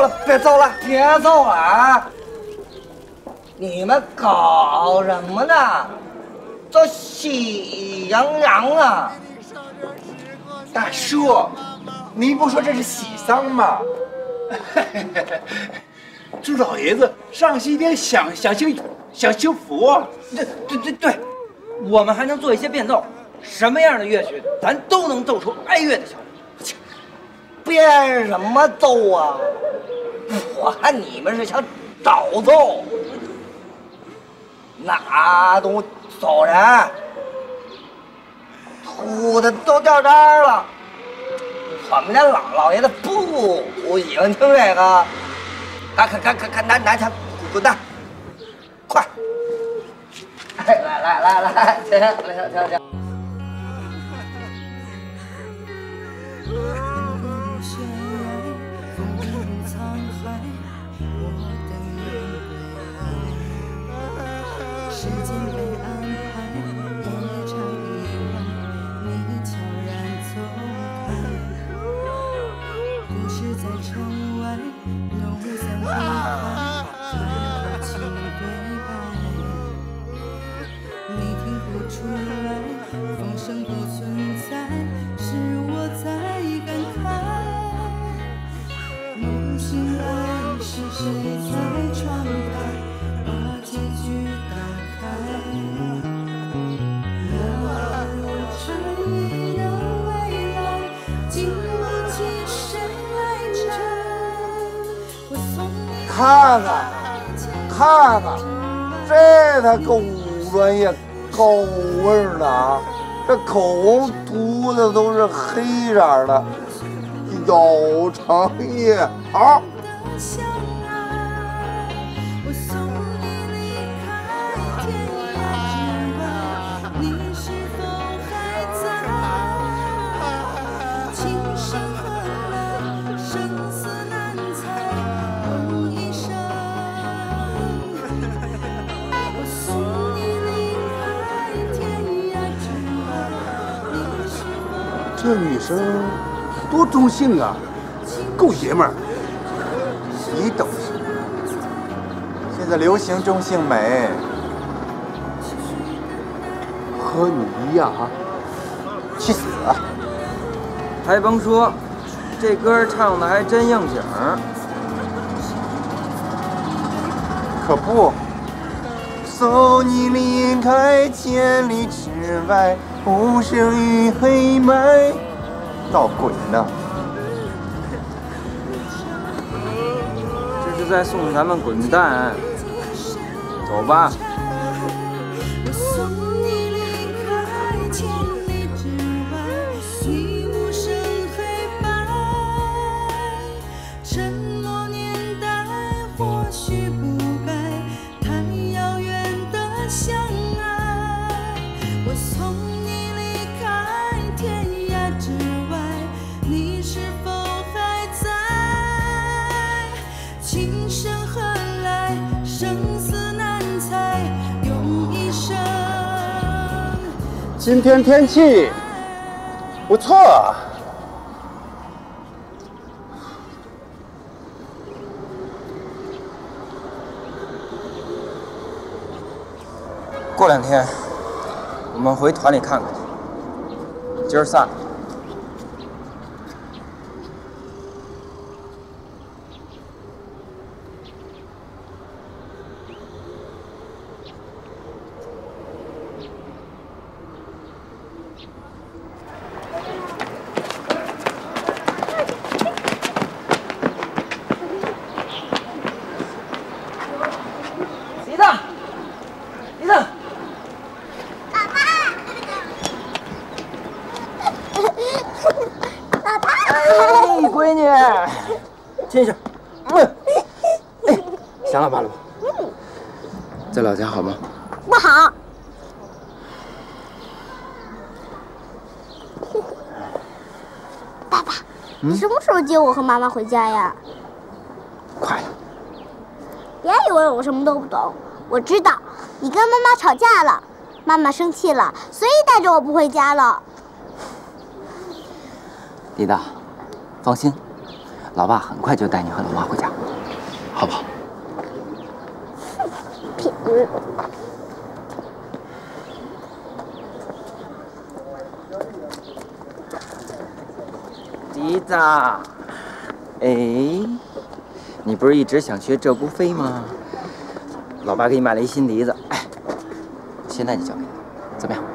了，别走了，别走了啊！你们搞什么呢？这喜洋洋啊！ 大叔，您不说这是喜丧吗？祝老爷子上西天享清福。 对，我们还能做一些变奏，什么样的乐曲咱都能奏出哀乐的效果。 变什么奏啊？我看你们是想找奏。那都走人，秃的都掉渣了。我们家老爷子不喜欢听这个，赶拿枪滚蛋！快！哎，来，停！ 时间被安排，夜长夜晚，你悄然走开。故事在城外，浓散花开，传口情对白。你听不出来，风声不存在，是我在感慨。梦醒来，是谁在窗台把结局打开？要如尘埃的未来，经不起谁来摘。我送你看看，这才够专业够味儿的啊！这口红涂的都是黑色的，有诚意。好。 这女生多中性啊，够爷们儿。 你懂什么？现在流行中性美， 和你一样啊！ 去死啊！ 还甭说，这歌唱的还真应景儿。 可不，送你离开千里之外。无声与黑霾，闹鬼呢！ 这是在送咱们滚蛋。走吧。 今天天气不错啊。 过2天我们回团里看看去。今儿散了。进去。 想老爸了吗？在老家好吗？ 不好。爸爸，你什么时候接我和妈妈回家呀？ 快了。 别以为我什么都不懂，我知道你跟妈妈吵架了，妈妈生气了，所以带着我不回家了。 李大，放心。 老爸很快就带你和老妈回家，好不好？ 骗人！ 笛子，哎，你不是一直想学鹧鸪飞吗？老爸给你买了一新笛子，哎，现在就交给你，怎么样？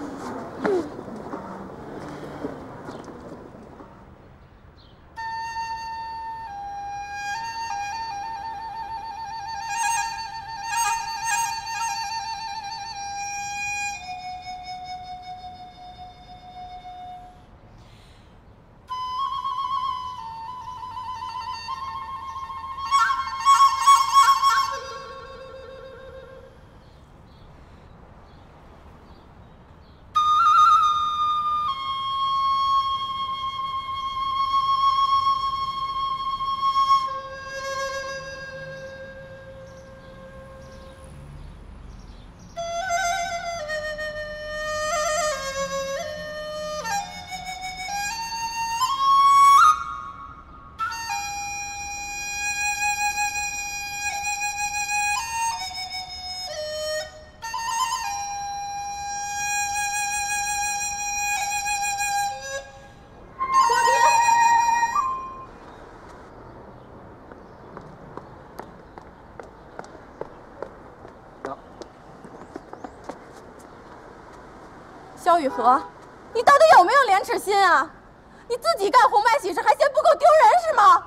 萧雨禾，你到底有没有廉耻心啊？你自己干红白喜事还嫌不够丢人是吗？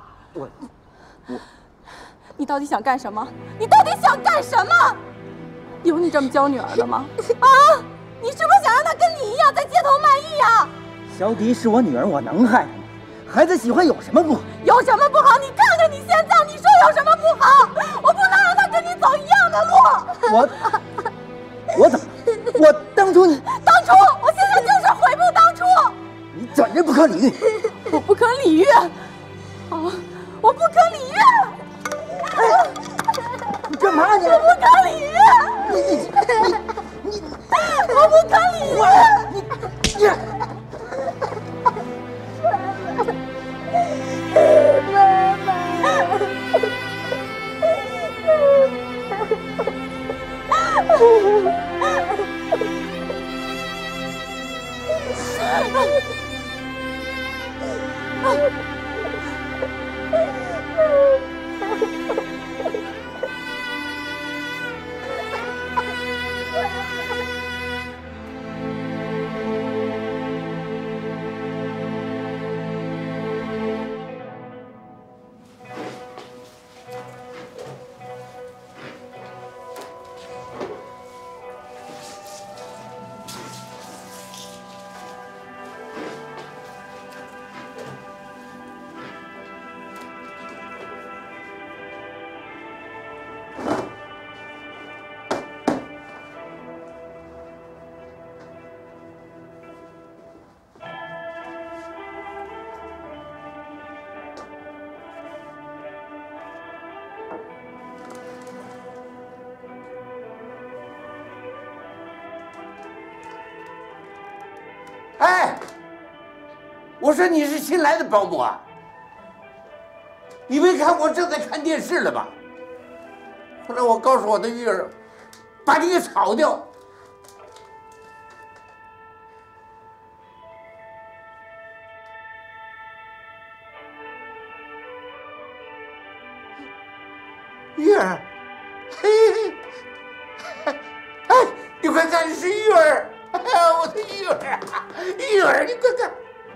你到底想干什么？你到底想干什么？有你这么教女儿的吗？啊！你是不是想让她跟你一样在街头卖艺呀？ 小迪是我女儿，我能害她吗？孩子喜欢有什么不好？ 有什么不好？你看看你现在，你说有什么不好？我不能让她跟你走一样的路。 我怎么了？我当初我现在就是悔不当初。 你简直不可理喻！ 我不可理喻啊！我不可理喻！ 你干嘛你？ 我不可理喻！你，我不可理喻！妈妈。 哎，我说你是新来的保姆啊？你没看我正在看电视了吧？后来我告诉我的玉儿，把你给炒掉。玉儿，嘿，哎，你快看，是玉儿！哎呀，我的玉儿啊，玉儿，你快看！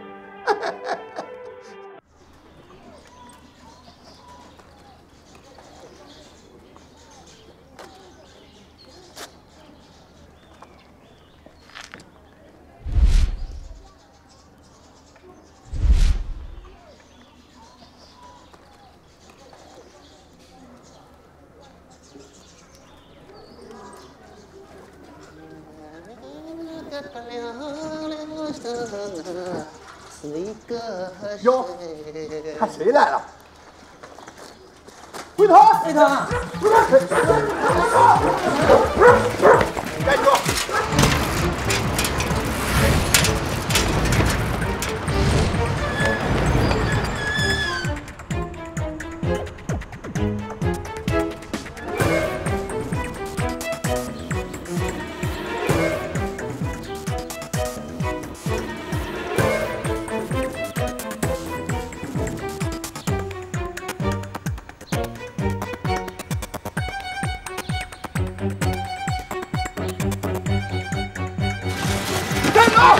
哟，看谁来了？回头， 回头， 站住！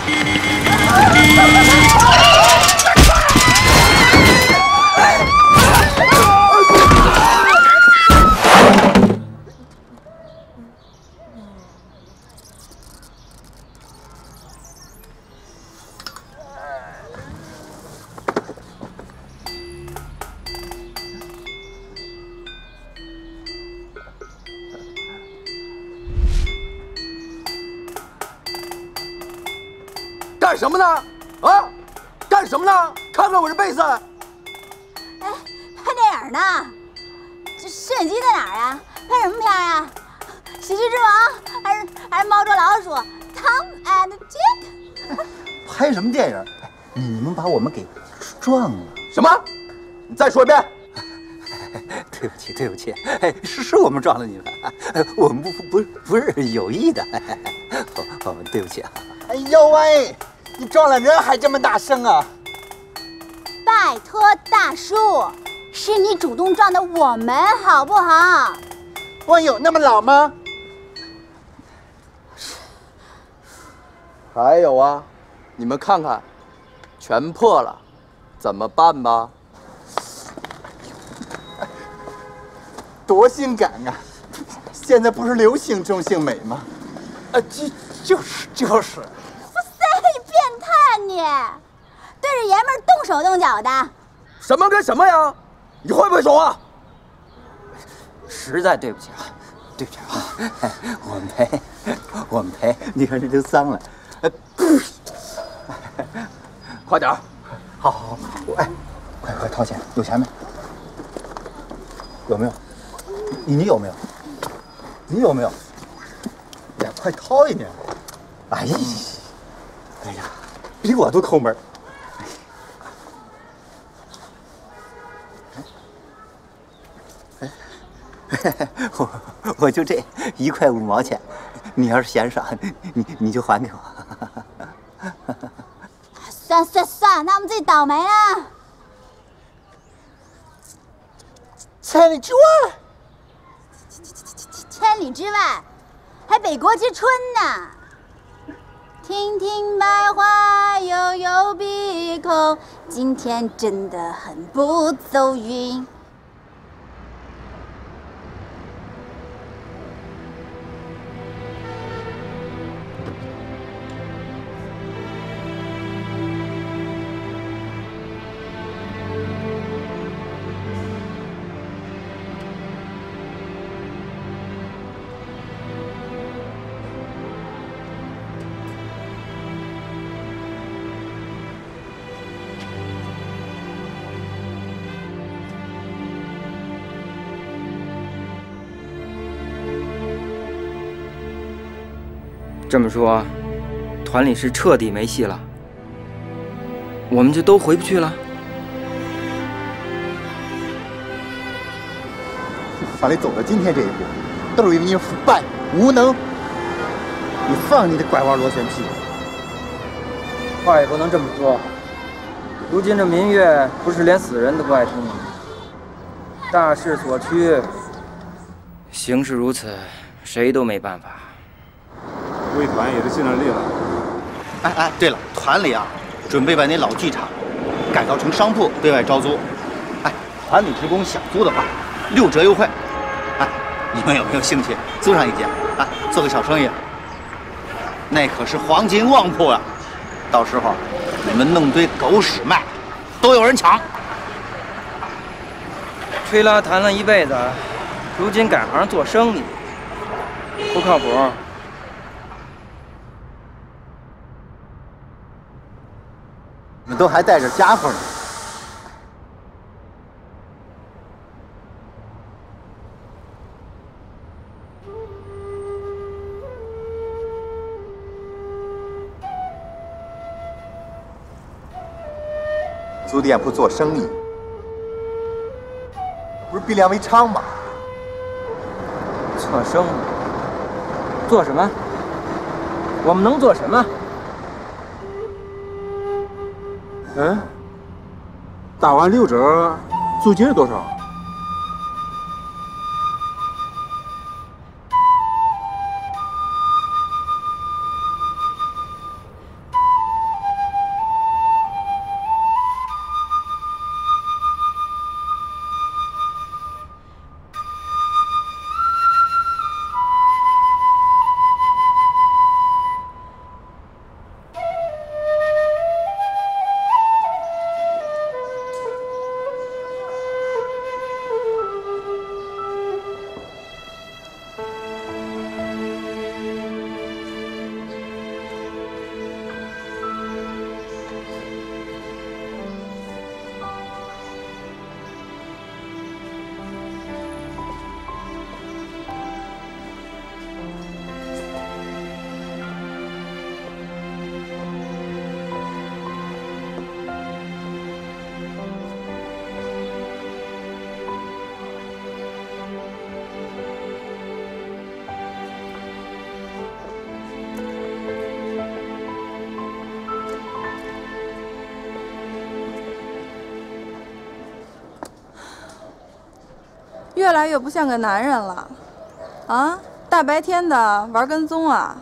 干什么呢？啊，干什么呢？看看我这背子。 哎，拍电影呢？这摄影机在哪儿啊？拍什么片啊？喜剧之王还是猫捉老鼠 ？Tom and Jack？ 拍什么电影？你们把我们给撞了。 什么？你再说一遍。 对不起，对不起，是我们撞了你们，我们不是有意的，对不起啊。哎呦喂，你撞了人还这么大声啊！ 拜托大叔，是你主动撞的我们，好不好？ 我有那么老吗？ 还有啊，你们看看，全破了，怎么办吧？ 多性感啊！现在不是流行中性美吗？就是。 不是你变态你，对着爷们儿动手动脚的。 什么跟什么呀？你会不会说话？ 实在对不起啊，对不起啊， 我们赔，你看这就脏了。 快点儿！ 好，哎，快掏钱，有钱没？有没有？你有没有？你有没有？呀，快掏一点！哎呀，比我都抠门。我就这1块5毛钱，你要是嫌少，你就还给我。 算，那我们自己倒霉了。 千里之外， 千里之外，还北国之春呢。听听百花悠悠碧空，今天真的很不走运。 这么说，团里是彻底没戏了，我们就都回不去了。 团里走到今天这一步，都是因为你腐败无能。你放你的拐弯螺旋屁！ 话也不能这么说。如今这民乐不是连死人都不爱听吗？大势所趋，形势如此，谁都没办法。 贵团也是尽了力了。 哎，对了，团里啊，准备把那老剧场改造成商铺，对外招租。哎，团里职工想租的话，6折优惠。哎，你们有没有兴趣租上一间啊，做个小生意？那可是黄金旺铺啊！到时候你们弄堆狗屎卖，都有人抢。 吹拉弹了一辈子，如今改行做生意，不靠谱。 你们都还带着家伙呢。租店铺做生意，不是逼良为娼吗？ 做生意？做什么？我们能做什么？ 嗯，打完6折，租金是多少？ 越来越不像个男人了，啊！大白天的玩跟踪啊！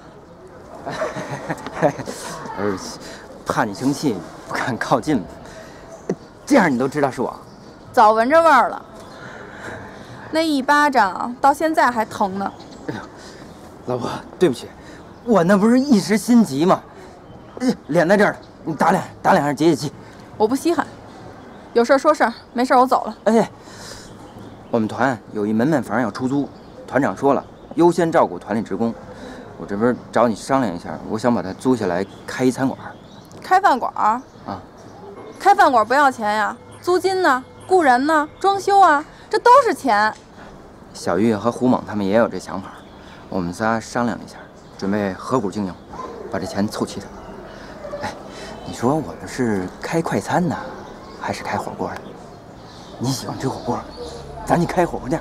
怕你生气，不敢靠近。这样你都知道是我？ 早闻着味儿了。那一巴掌到现在还疼呢。 哎呦，老婆，对不起，我那不是一时心急吗？脸在这儿呢，你打两下解解气。 我不稀罕，有事说事儿，没事我走了。 哎，我们团有一门面房要出租，团长说了，优先照顾团里职工。我这边找你商量一下，我想把它租下来开一餐馆。 开饭馆？啊，开饭馆不要钱呀，租金呢，雇人呢，装修啊，这都是钱。 小玉和胡猛他们也有这想法，我们仨商量了一下，准备合股经营，把这钱凑齐的。哎，你说我们是开快餐呢，还是开火锅的？你喜欢吃火锅，咱就开火锅店。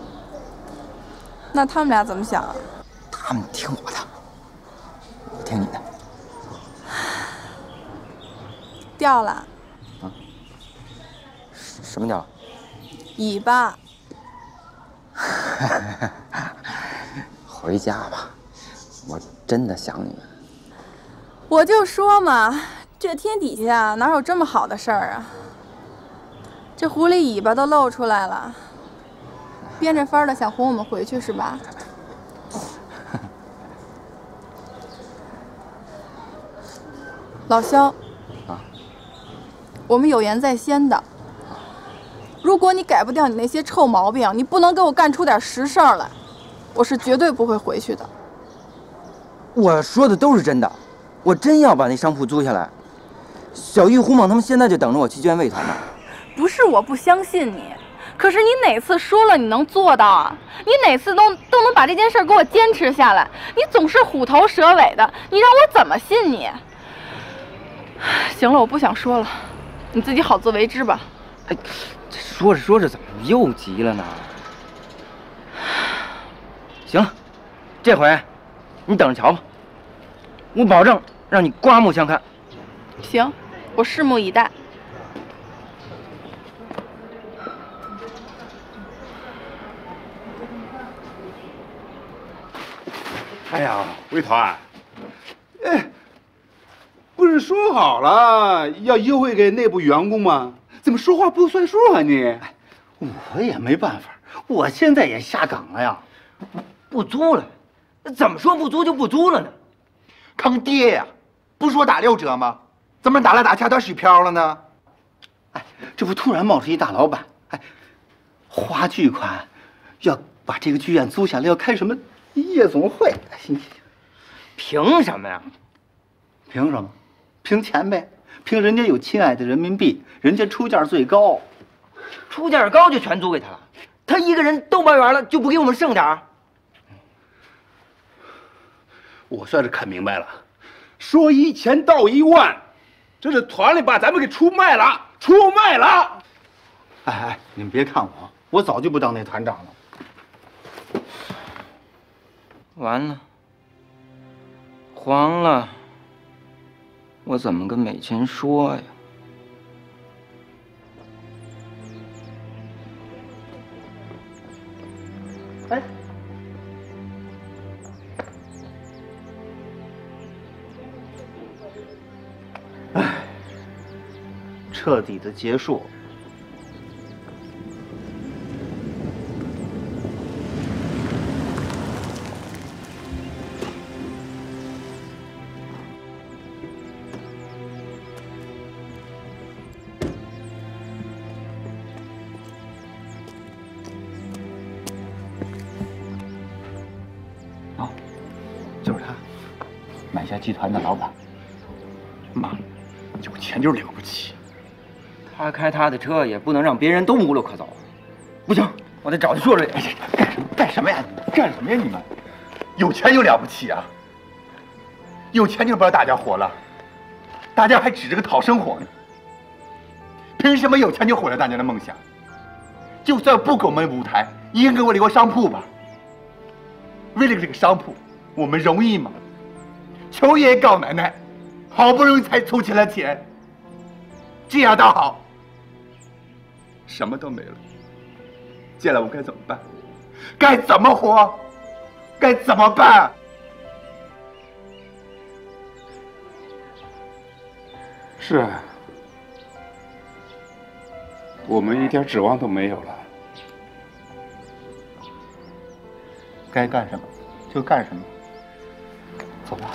那他们俩怎么想啊？ 他们听我的，我听你的。 掉了。 啊？什么掉？ 尾巴。 回家吧，我真的想你们。 我就说嘛，这天底下哪有这么好的事儿啊？这狐狸尾巴都露出来了，编着法儿的想哄我们回去是吧？老肖， 啊， 我们有言在先的。如果你改不掉你那些臭毛病，你不能给我干出点实事儿来，我是绝对不会回去的。 我说的都是真的，我真要把那商铺租下来。小玉、胡猛他们现在就等着我去救援卫团呢。 不是我不相信你，可是你哪次说了你能做到啊？你哪次都能把这件事给我坚持下来？你总是虎头蛇尾的，你让我怎么信你？行了，我不想说了，你自己好自为之吧。 哎，说着说着怎么又急了呢？行了，这回你等着瞧吧，我保证让你刮目相看。 行，我拭目以待。 哎呀，卫团，哎，不是说好了要优惠给内部员工吗？怎么说话不算数啊你？ 我也没办法，我现在也下岗了呀， 不租了，怎么说不租就不租了呢？ 坑爹呀！不是说打6折吗？怎么打来打去到水漂了呢？ 哎，这不突然冒出一大老板，哎，花巨款要把这个剧院租下来，要开什么夜总会？ 凭什么呀？ 凭什么？凭钱呗！凭人家有亲爱的人民币，人家出价最高， 出价高就全租给他了。他一个人都包圆了，就不给我们剩点儿？ 我算是看明白了，说1000到1万，这是团里把咱们给出卖了，出卖了！ 哎，你们别看我早就不当那团长了。 完了，黄了，我怎么跟美琴说呀？ 哎，彻底的结束。就是他，买下集团的老板。 妈，有钱就了不起。 他开他的车，也不能让别人都无路可走。不行，我得找他说说去。 干什么呀？干什么呀？你们有钱就了不起啊？有钱就不让大家活了，大家还指着个讨生活呢。凭什么有钱就毁了大家的梦想？就算不给我们舞台，也给我留个商铺吧。为了这个商铺，我们容易吗？求爷爷告奶奶，好不容易才凑齐了钱，这样倒好，什么都没了。 接下来我该怎么办？该怎么活？该怎么办？ 是啊，我们一点指望都没有了。 该干什么就干什么。走吧。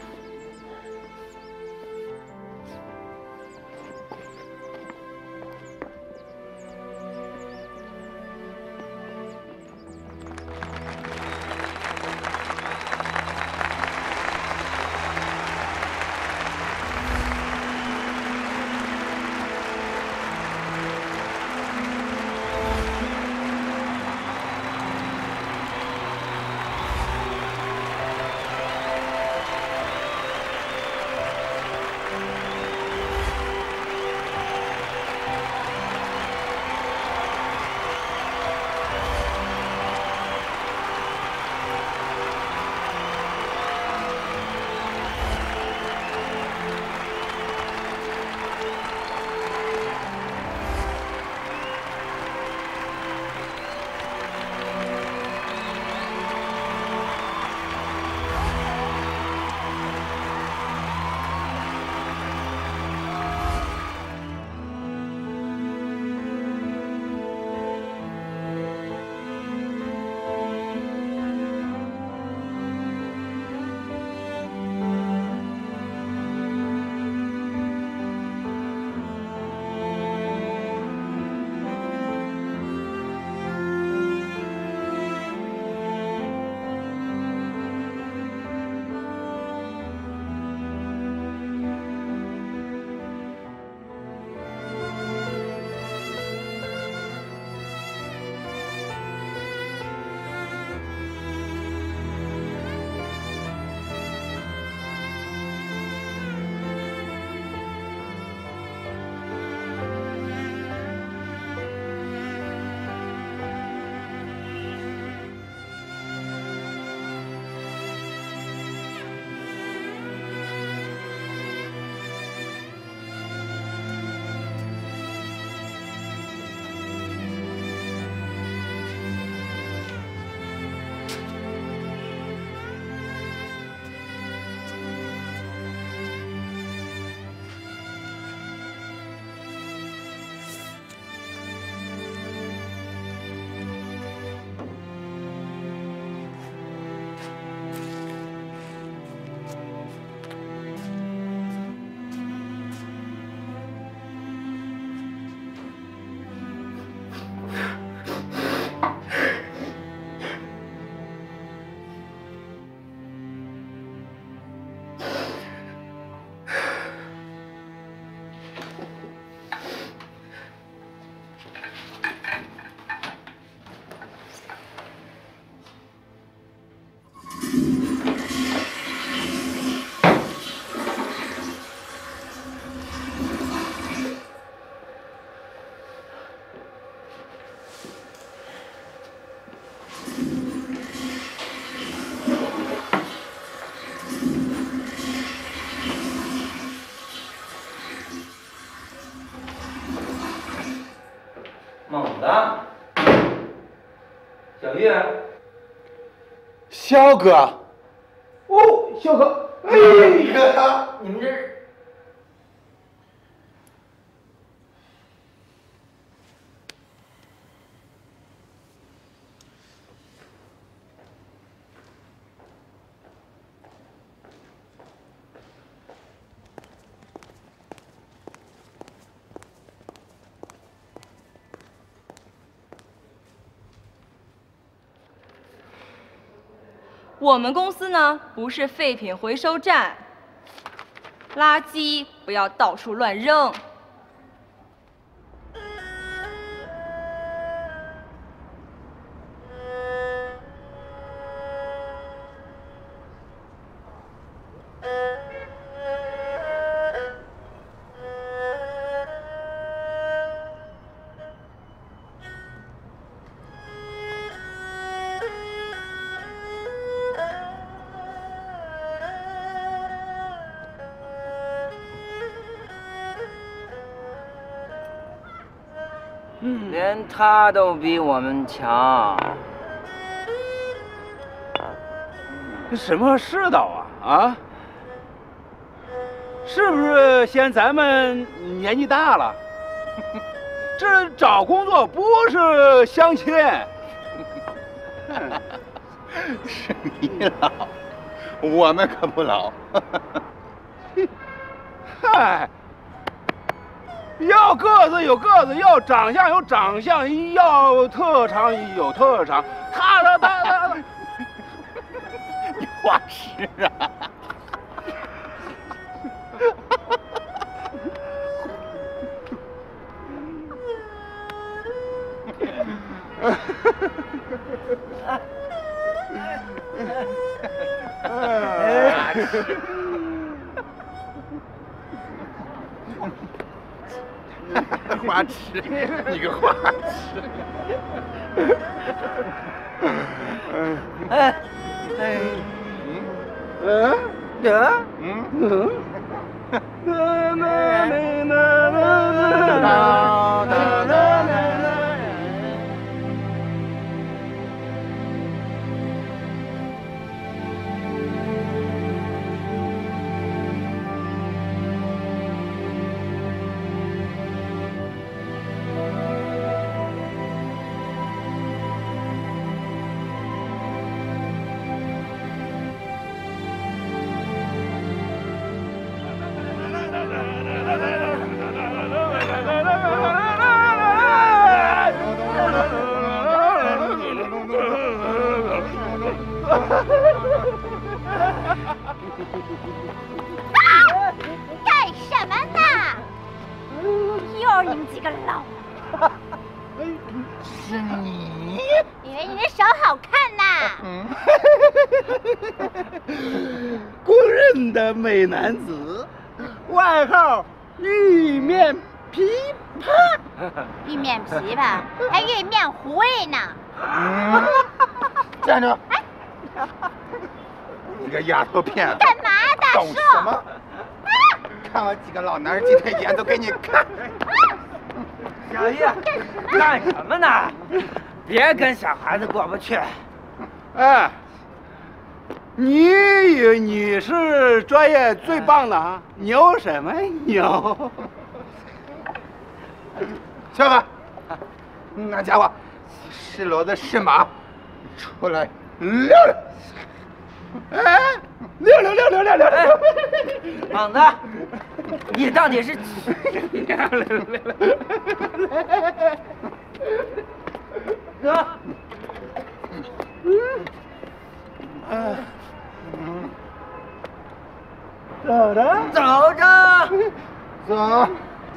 猛子，小玉， 肖哥， 哦，肖哥， 哎呀， 你们这是？ 我们公司呢不是废品回收站，垃圾不要到处乱扔。 连他都比我们强。 什么世道啊？啊？是不是嫌咱们年纪大了？这找工作不是相亲。 是你老，我们可不老。 嗨，要个子有个子，要长相有长相，要特长有特长。他， 你话实啊！花痴，你个花痴！ 干什么呢？又是你们几个老…… 是你？ 以为你的手好看呐？ 公认的美男子，外号玉面琵琶。 玉面琵琶，还玉面狐狸呢。 站住！你个丫头片子！ 干嘛呀，大懂叔？ 什么？看我几个老男人今天演都给你看。 小姨，干什么呢？别跟小孩子过不去。 哎，你以为你是专业最棒的啊？牛什么牛？ 小子，那家伙是骡子是马，出来溜溜！哎，溜溜！ 猛子，你到底是？哥， 走着， 走着， 走。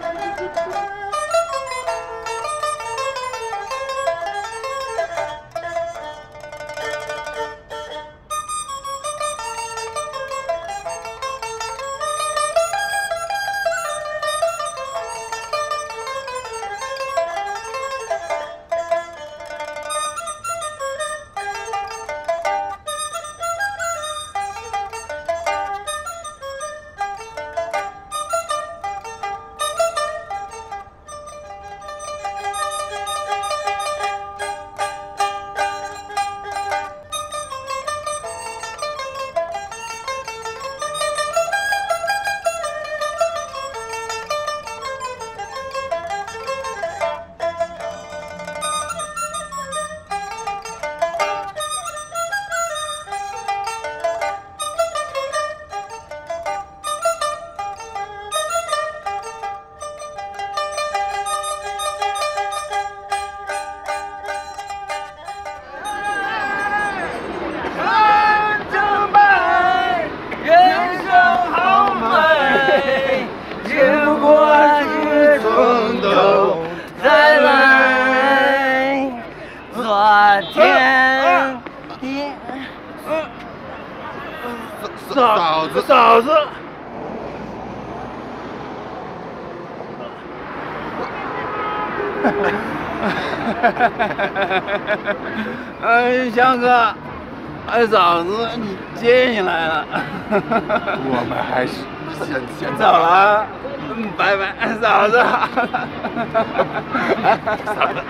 嫂子，翔哥，嫂子，你接进来了。 我们还是先走了，拜拜，嫂子。嫂子。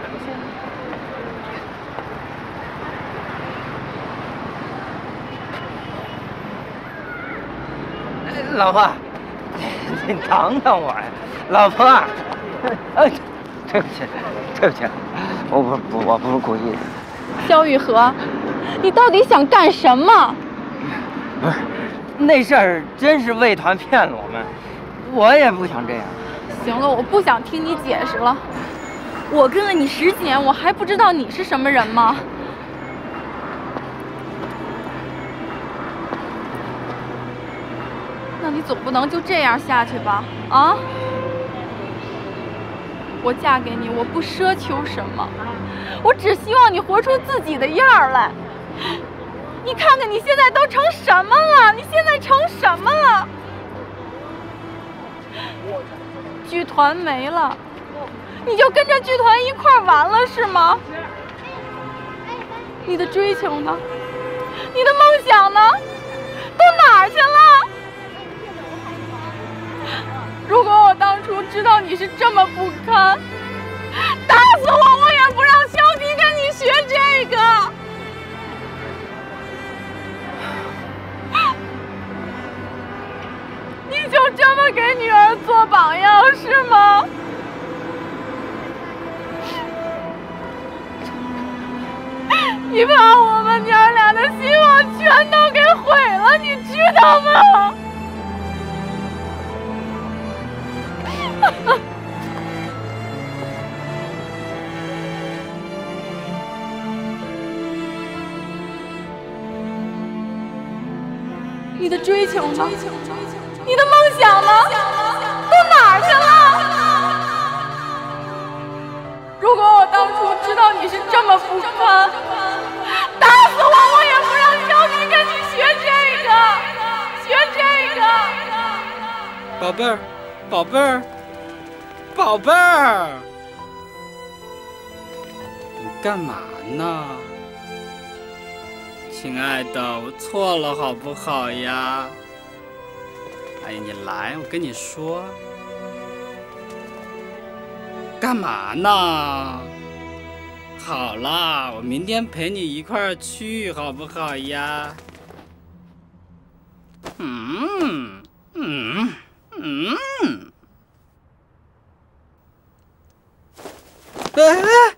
老婆，你等等我呀，老婆。哎，对不起，对不起，我不是故意的。 萧雨禾，你到底想干什么？ 不是，那事儿真是卫团骗了我们，我也不想这样。 行了，我不想听你解释了。我跟了你10几年，我还不知道你是什么人吗？那你总不能就这样下去吧？啊！我嫁给你，我不奢求什么，我只希望你活出自己的样儿来。你看看你现在都成什么了？你现在成什么了？剧团没了，你就跟着剧团一块儿完了是吗？你的追求呢？你的梦想呢？都哪儿去了？如果我当初知道你是这么不堪，打死我也不让小迪跟你学这个。你就这么给女儿做榜样是吗？你把我们娘俩的希望全都给毁了，你知道吗？你的追求呢？你的梦想呢？都哪儿去了？如果我当初知道你是这么不堪，打死我也不让小迪跟你学这个，学这个。 宝贝儿，宝贝儿，宝贝儿，你干嘛呢？亲爱的，我错了好不好呀？哎呀，你来，我跟你说，干嘛呢？好啦，我明天陪你一块儿去，好不好呀？哎！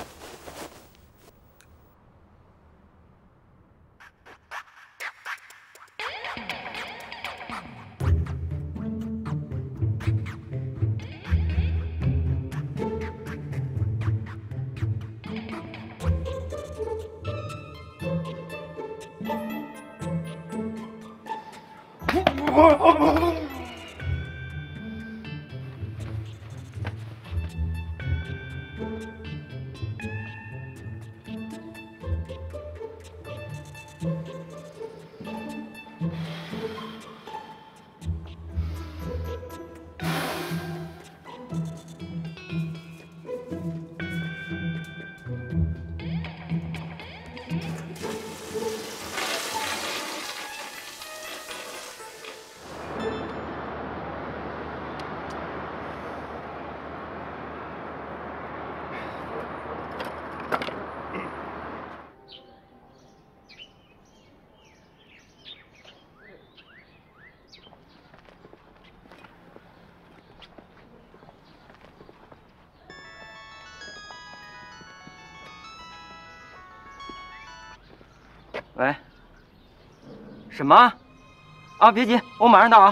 喂，什么？啊，别急，我马上到啊。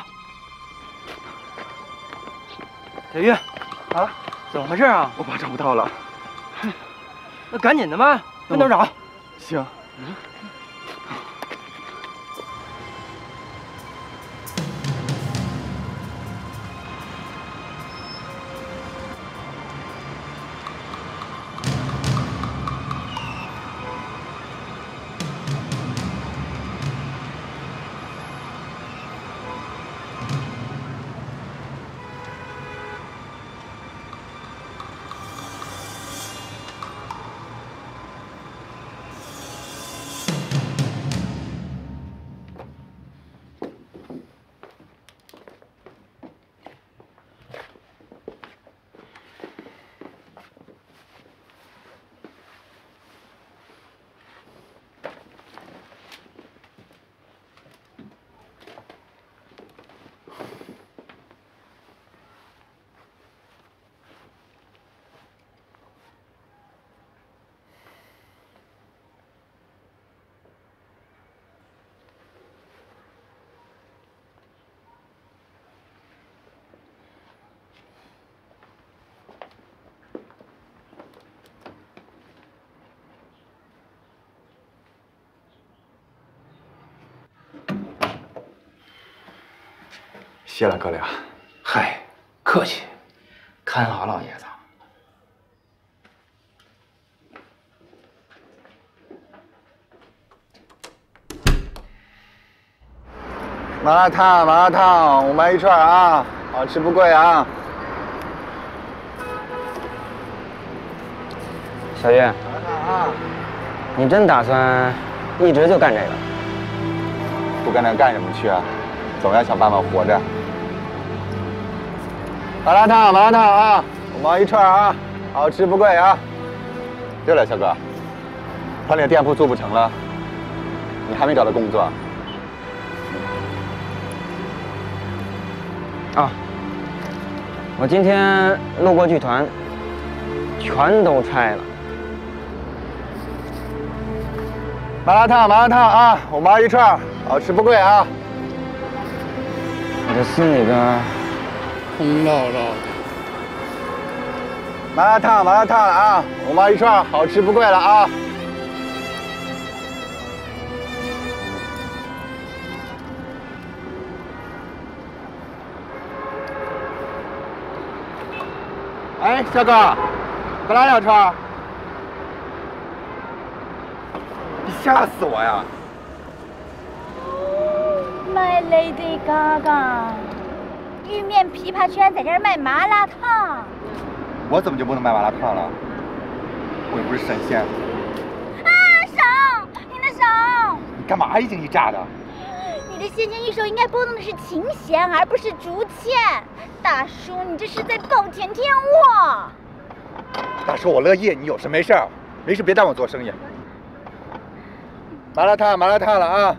小玉，啊，怎么回事啊？ 我爸找不到了。 那赶紧的吧，分头找。 行。 谢了哥俩。 嗨，客气，看好老爷子。 麻辣烫，麻辣烫，5毛1串啊，好吃不贵啊。 小月， 啊， 你真打算一直就干这个？ 不干这干什么去啊？总要想办法活着。麻辣烫，麻辣烫啊，5毛1串啊，好吃不贵啊。对了，小哥，团里的店铺做不成了，你还没找到工作？ 啊，我今天路过剧团，全都拆了。 麻辣烫，麻辣烫啊，5毛1串，好吃不贵啊。 我这心里边空落落的。 麻辣烫，麻辣烫啊，5毛1串，好吃不贵了啊。哎，小哥，再来2串。你吓死我呀！ My Lady Gaga， 玉面琵琶居然在这儿卖麻辣烫！ 我怎么就不能卖麻辣烫了？我又不是神仙。 啊，手！你的手！ 你干嘛一惊一乍的？ 你的先前玉手应该拨动的是琴弦，而不是竹签。大叔，你这是在暴殄天物！ 大叔，我乐意，你有事没事？没事别耽误我做生意。麻辣烫，麻辣烫了啊！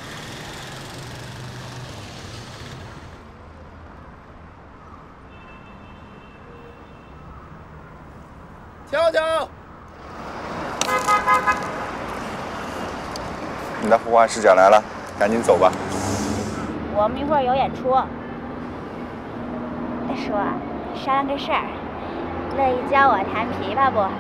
瞧瞧， 你的呼唤师长来了，赶紧走吧。 我们一会儿有演出。大叔，商量个事儿，乐意教我弹琵琶不？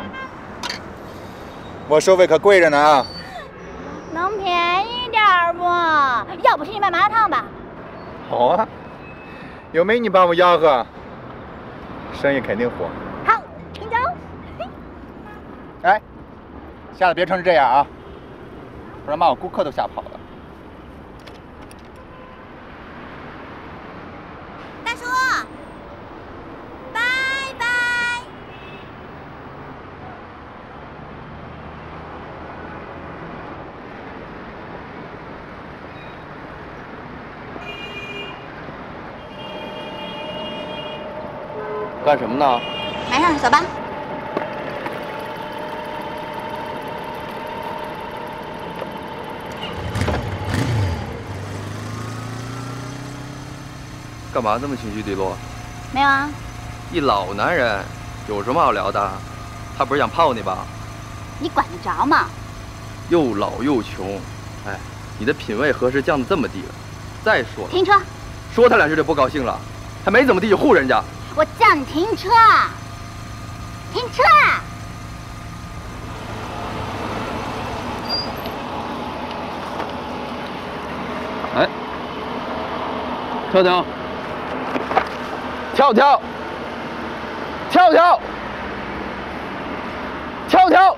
我收费可贵着呢啊！ 能便宜点儿不？要不请你卖麻辣烫吧？ 好啊，有美女帮我吆喝，生意肯定火。 好，成交。 哎，下次别成这样啊，不然把我顾客都吓跑了。 大叔，拜拜。 干什么呢？ 没事，走吧。 干嘛这么情绪低落？ 没有啊。 一老男人有什么好聊的？他不是想泡你吧？ 你管得着吗？ 又老又穷，哎，你的品味何时降得这么低了？再说了， 停车！ 说他2句就不高兴了，还没怎么地就护人家。 我叫你停车！停车！ 哎，跳跳。 跳跳，跳跳，跳跳！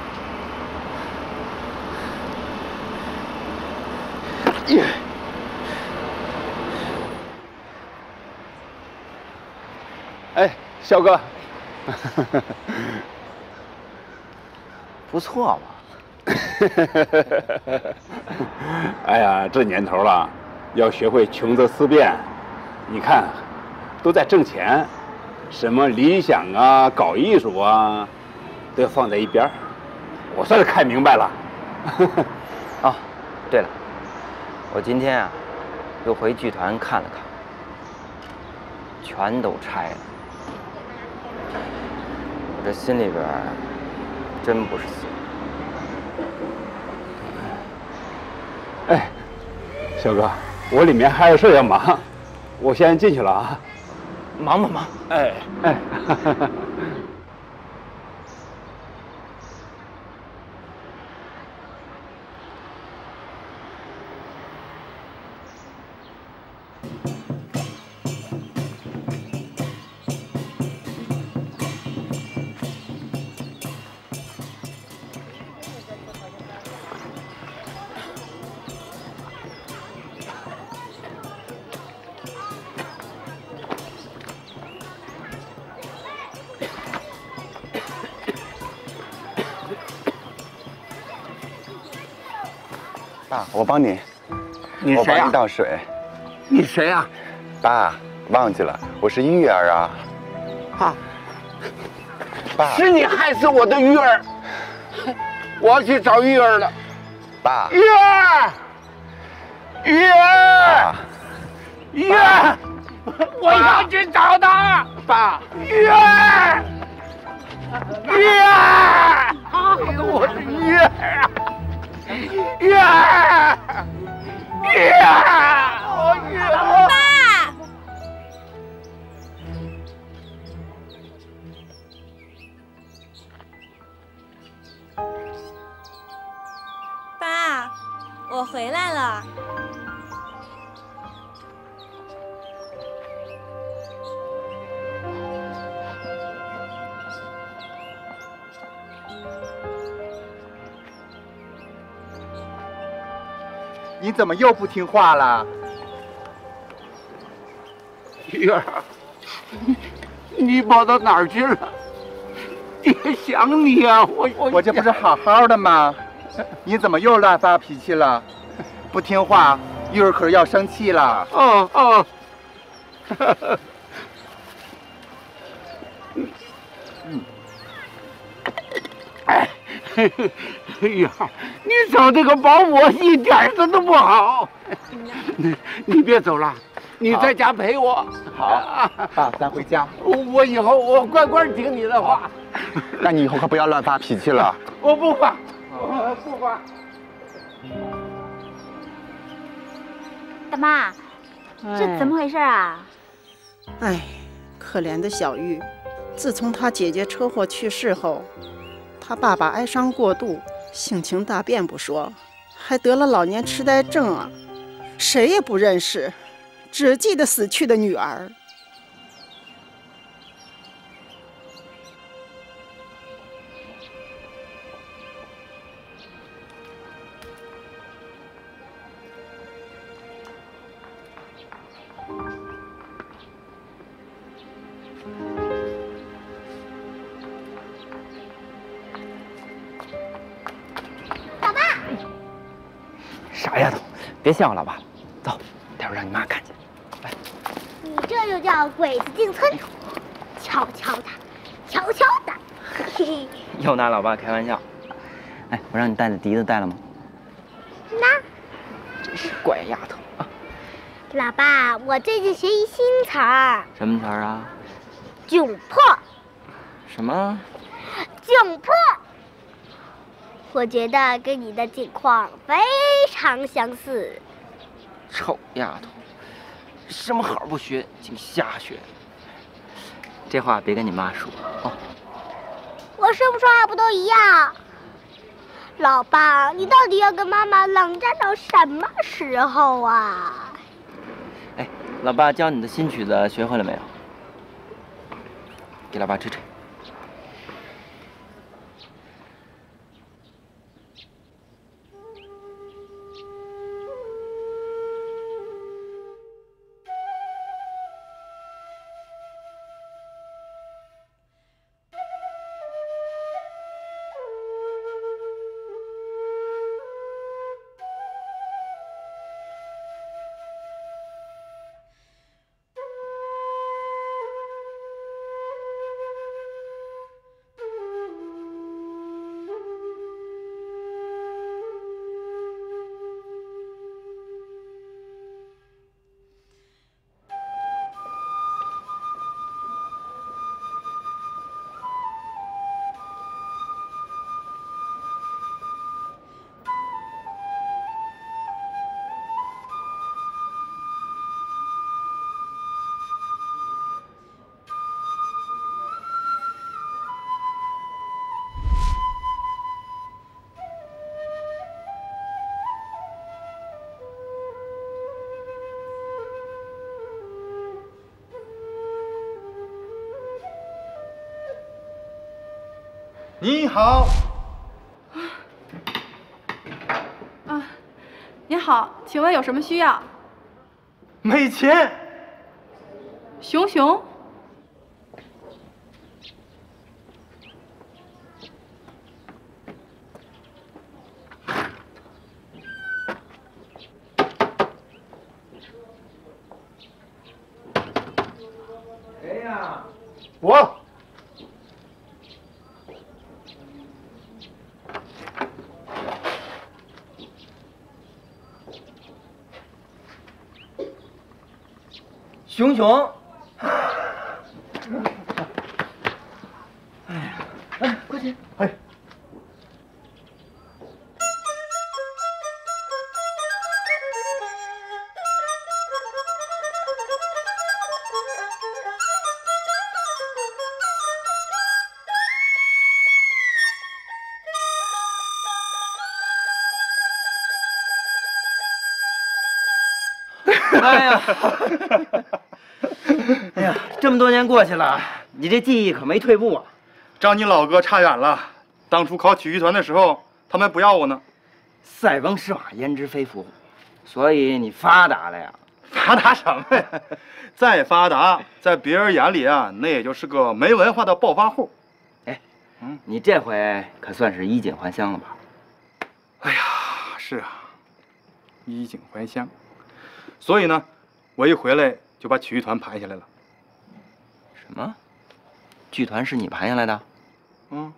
耶！ 哎，肖哥， 不错嘛。 哎呀，这年头了，要学会穷则思变。你看。 都在挣钱，什么理想啊、搞艺术啊，都要放在一边。我算是看明白了。 哦，对了，我今天啊，又回剧团看了看，全都拆了。我这心里边真不是滋味。哎，小哥，我里面还有事要忙，我先进去了啊。 忙吧忙， 哎哎， 爸，我帮你。 你谁啊？ 我帮你倒水。 你谁啊？ 爸，忘记了，我是玉儿啊。 啊， 爸， 是你害死我的玉儿，我要去找玉儿了。 爸， 玉儿，玉儿，玉儿，我要去找她。爸，玉儿，玉儿，我的玉儿啊，玉儿，玉儿，我玉儿。 爸。爸，我回来了。 你怎么又不听话了？ 玉儿，你跑到哪儿去了？爹想你啊！ 我这不是好好的吗？你怎么又乱发脾气了？不听话，玉儿可是要生气了。 哦哦。哎呀，你找这个保姆一点都不好。你别走了，你在家陪我。 好，爸，咱回家。 我以后我乖乖听你的话。 那你以后可不要乱发脾气了。 我不发，我不发。 大妈，这怎么回事啊？ 哎，可怜的小玉，自从她姐姐车祸去世后，她爸爸哀伤过度，性情大变不说，还得了老年痴呆症啊！谁也不认识，只记得死去的女儿。 傻丫头，别笑了吧？走，待会儿让你妈看见。来， 你这就叫鬼子进村，悄悄的，悄悄的。嘿嘿。 又拿老爸开玩笑。哎，我让你带的笛子带了吗？ 那， 真是怪丫头啊！ 老爸，我最近学一新词儿。 什么词儿啊？ 窘迫。 什么？ 窘迫。我觉得跟你的境况非常相似。 臭丫头，什么好不学，净瞎学。这话别跟你妈说哦。 我说不说话不都一样？老爸，你到底要跟妈妈冷战到什么时候啊？ 哎，老爸教你的新曲子学会了没有？给老爸吹吹。 你好。 您好，请问有什么需要？ 没钱。 熊熊。 呀？ 我。 熊熊。哎，快去！ 哎。 哎呀，哎呀，这么多年过去了，你这技艺可没退步啊！ 找你老哥差远了。当初考曲艺团的时候，他们不要我呢。 塞翁失马，焉知非福，所以你发达了呀？ 发达什么呀？再发达，在别人眼里啊，那也就是个没文化的暴发户。 哎，你这回可算是衣锦还乡了吧？ 哎呀，是啊，衣锦还乡。所以呢，我一回来就把曲艺团盘下来了。 什么？剧团是你盘下来的？ 嗯。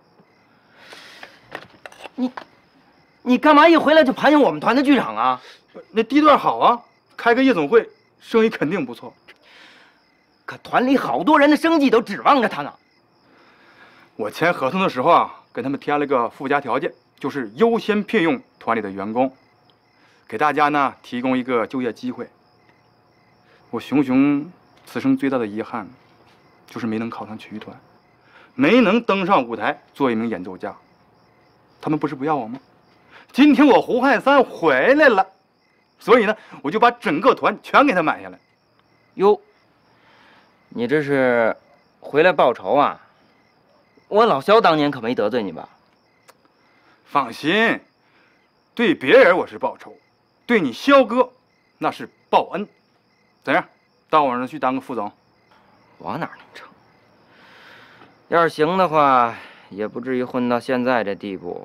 你干嘛一回来就盘下我们团的剧场啊？ 那地段好啊，开个夜总会，生意肯定不错。 可团里好多人的生计都指望着他呢。 我签合同的时候啊，跟他们填了个附加条件，就是优先聘用团里的员工，给大家呢提供一个就业机会。我熊熊此生最大的遗憾，就是没能考上曲艺团，没能登上舞台做一名演奏家。他们不是不要我吗？今天我胡汉三回来了，所以呢，我就把整个团全给他买下来。 哟，你这是回来报仇啊？我老肖当年可没得罪你吧？ 放心，对别人我是报仇，对你肖哥那是报恩。怎样，到我那儿去当个副总？ 往哪儿能成？要是行的话，也不至于混到现在这地步。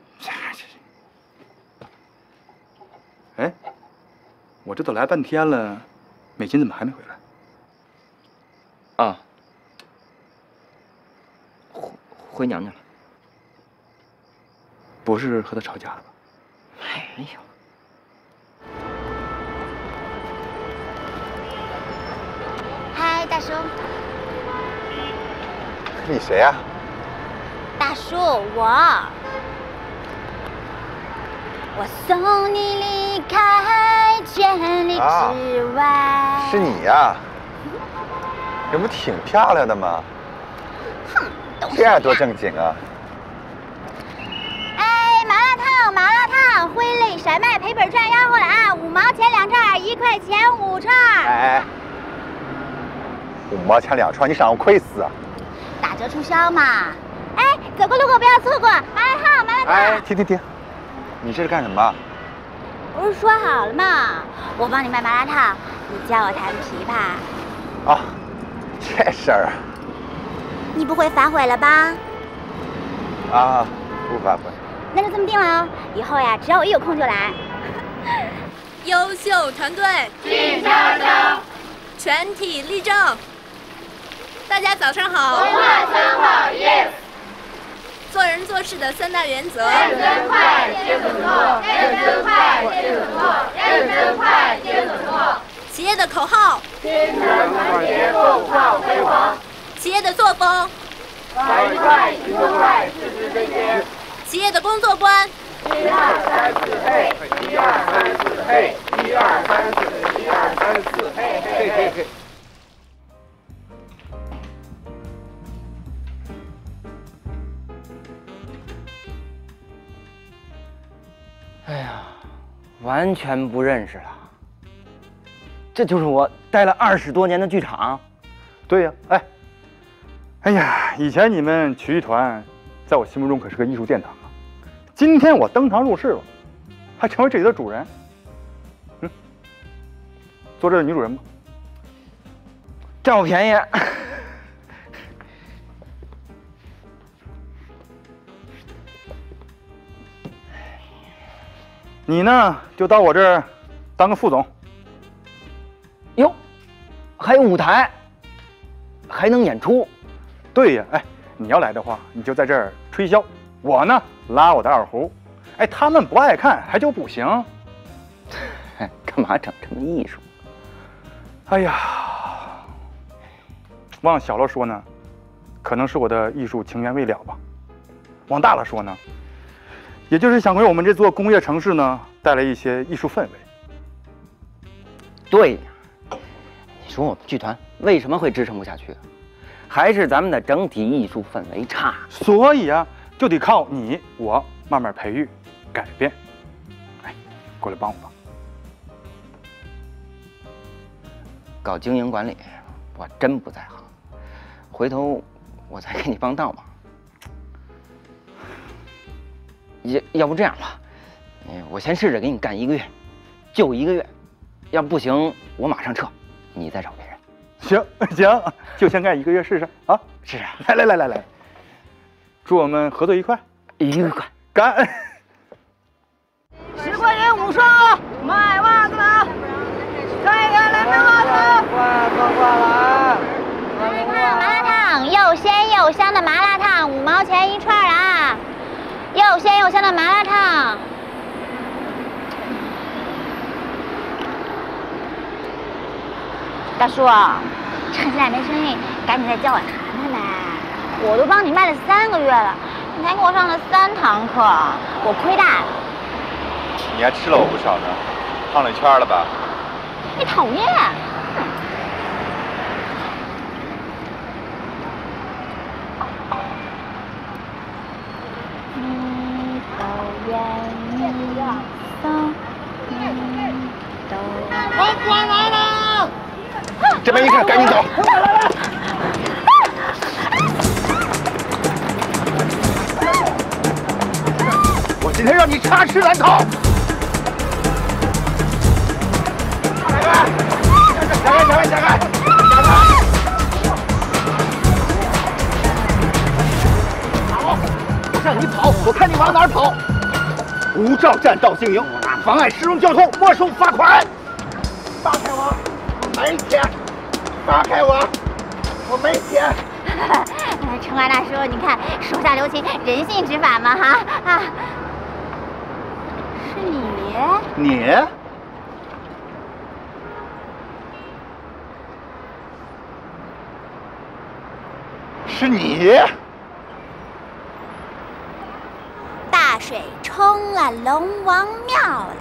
哎，我这都来半天了，美琴怎么还没回来？ 啊，回娘家了。 不是和他吵架了吧？ 没有。 嗨，大叔。 你谁呀？ 大叔，我送你离开千里之外。 是你呀？这不挺漂亮的吗？ 哼， 这样多正经啊！ 哎，麻辣烫，徽类闪卖赔本赚吆喝了啊！5毛钱2串，1块钱5串。 哎，5毛钱2串，你想让我亏死啊？ 打折促销嘛。哎，走过路过不要错过，麻辣烫。 哎，停，你这是干什么？ 不是说好了吗？我帮你卖麻辣烫，你教我弹琵琶。 哦，这事儿。 你不会反悔了吧？ 啊，不反悔。 那就这么定了哦。以后呀，只要我一有空就来。 优秀团队， 静悄悄， 全体立正。大家早上好。 文化参考 yes。 做人做事的3大原则： 认真快，接着做；认真快，接着做；认真快，接着做。 企业的口号： 精诚团结，共创辉煌。 企业的作风： 快一快，行动快，事事真切。 企业的工作观 ：1、2、3、4，嘿！1、2、3、4，嘿！1、2、3、4，1、2、3、4，嘿！ 哎呀，完全不认识了。这就是我待了20多年的剧场。 对呀，哎呀，以前你们曲艺团在我心目中可是个艺术殿堂啊。今天我登堂入室了，还成为这里的主人。做这的女主人吧。 占我便宜。 你呢，就到我这儿当个副总。 哟，还有舞台。 还能演出。 对呀，哎，你要来的话，你就在这儿吹箫，我呢拉我的二胡。哎，他们不爱看，还就不行。 干嘛整成艺术？ 哎呀，往小了说呢，可能是我的艺术情缘未了吧；往大了说呢，也就是想给我们这座工业城市呢带来一些艺术氛围。 对呀，你说我们剧团为什么会支撑不下去？还是咱们的整体艺术氛围差。 所以啊，就得靠你我慢慢培育、改变。哎，过来帮我吧。 搞经营管理，我真不在行。回头我再给你帮倒忙。要不这样吧，我先试着给你干1个月，就1个月。要不行，我马上撤，你再找别人。 行，就先干1个月试试啊！ 是啊， 来，祝我们合作愉快， 愉快， 干 ！10块钱5双，卖袜子的，再给来卖袜子。 快来！ 麻辣烫，又鲜又香的麻辣烫，5毛钱1串啊！又鲜又香的麻辣烫。大叔，趁现在没生意，赶紧再叫我谈谈呗！我都帮你卖了3个月了，你才给我上了3堂课，我亏大了。 你还吃了我不少呢，胖了1圈了吧？ 你讨厌！ 这边一看，赶紧走！我今天让你插翅难逃！闪开！跑！让你跑，我看你往哪儿跑！无照占道经营，妨碍市容交通，没收罚款！放开我！没钱！放开我！我没钱！ 城管大叔，你看手下留情，人性执法嘛哈啊！是你？ 是你？ 大水冲了龙王庙了。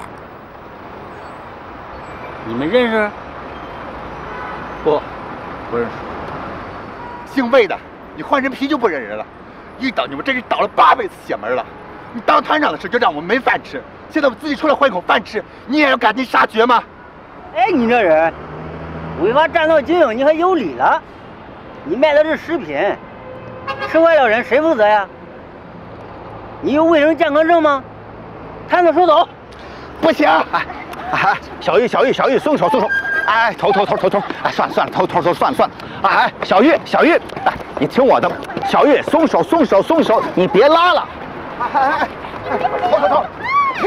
你们认识？ 不认识。姓魏的，你换人皮就不认人了。一倒你们真是倒了8辈子血门了。你当团长的时候就让我们没饭吃，现在我自己出来混口饭吃，你也要赶尽杀绝吗？ 哎，你这人违法占道经营，你还有理了？你卖的是食品，吃坏了人谁负责呀？你有卫生健康证吗？摊子收走。 不行！哎，小玉，松手！哎，头！哎，算了，头，算了！哎，小玉，哎，你听我的，小玉，松手！你别拉了！哎，头，停！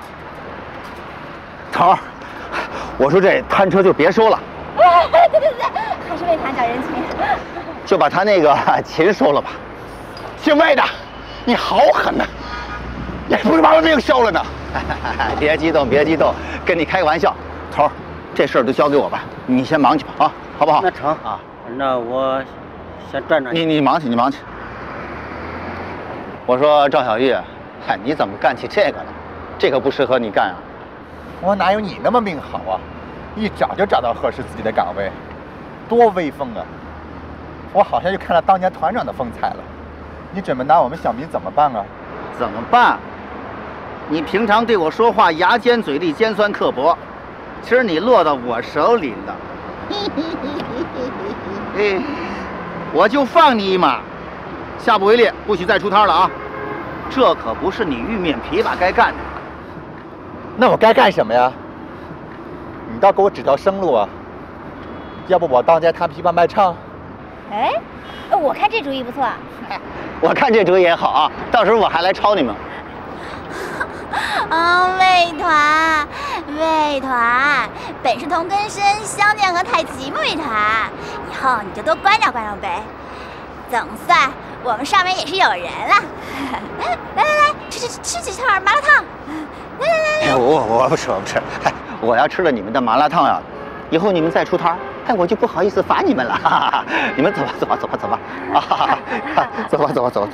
头，我说这摊车就别收了。 对，还是为他讲人情。 就把他那个琴收了吧。姓魏的，你好狠呐！你还不是把我命收了呢？别激动，跟你开个玩笑。头，这事儿就交给我吧，你先忙去吧，啊，好不好？ 那成啊，那我先转转。 你忙去。我说赵小玉，嗨，你怎么干起这个了？这可不适合你干啊。 我哪有你那么命好啊？一找就找到合适自己的岗位，多威风啊！我好像又看到当年团长的风采了。你准备拿我们小民怎么办啊？ 怎么办？你平常对我说话牙尖嘴利、尖酸刻薄，今儿你落到我手里了。我就放你一马，下不为例，不许再出摊了啊！这可不是你玉面琵琶该干的。 那我该干什么呀？你倒给我指条生路啊！要不我当街弹琵琶卖唱？ 哎，我看这主意不错。 我看这主意也好啊，到时候我还来抄你们。 卫团，本是同根生，相见何太急嘛，卫团。以后你就多关照关照呗。总算我们上面也是有人了。来，吃几串麻辣烫。来。 我不吃，哎，我要吃了你们的麻辣烫呀，以后你们再出摊，哎，我就不好意思罚你们了。哈哈，你们走吧，啊，走。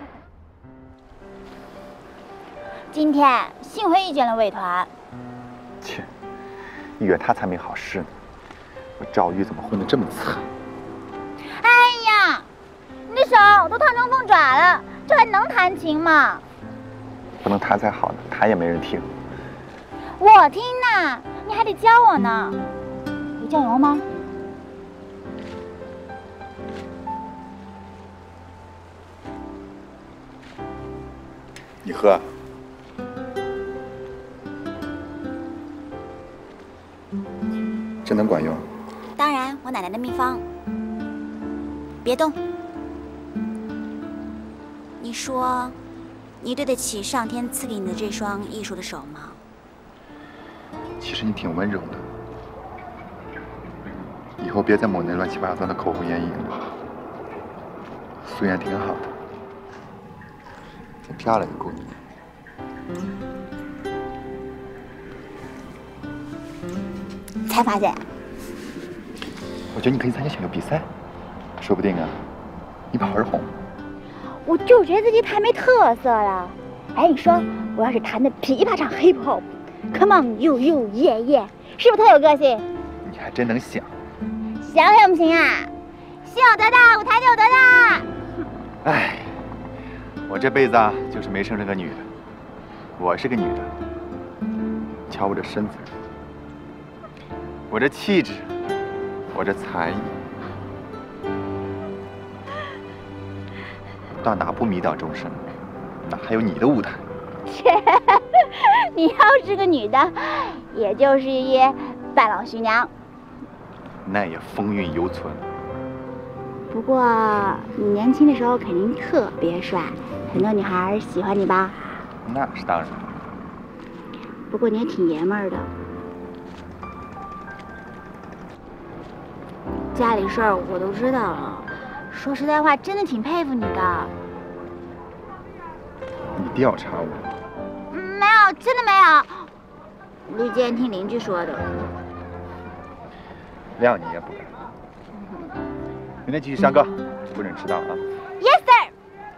今天幸亏遇见了卫团。 切，月他才没好事呢。我赵玉怎么混得这么惨？ 哎呀，你的手都烫成凤爪了，这还能弹琴吗？ 不能弹才好呢，弹也没人听。 我听呢，你还得教我呢。有酱油吗？ 你喝。真能管用？ 当然，我奶奶的秘方。别动。你说，你对得起上天赐给你的这双艺术的手吗？ 其实你挺温柔的，以后别再抹那乱七八糟的口红眼影了。素颜挺好的，挺漂亮的姑娘。 才发现。 我觉得你可以参加选秀比赛，说不定啊，一炮而红。 我就觉得自己太没特色了。哎，你说我要是弹的噼啪唱 hip hop，come on you yeah yeah， 是不是特有个性？ 你还真能想。 想行不行啊？心有多大，舞台就有多大。 哎，我这辈子啊，就是没生成个女的。我是个女的，瞧我这身子，我这气质，我这才艺，到哪步迷倒终生，哪还有你的舞台？ 切，你要是个女的，也就是一半老徐娘。 那也风韵犹存。 不过你年轻的时候肯定特别帅，很多女孩喜欢你吧？ 那是当然。 不过你也挺爷们儿的。家里事儿我都知道了，说实在话，真的挺佩服你的。 你调查我？ 没有，真的没有。绿箭听邻居说的。 谅你也不敢。明天继续上课，不准迟到啊 ！Yes sir 。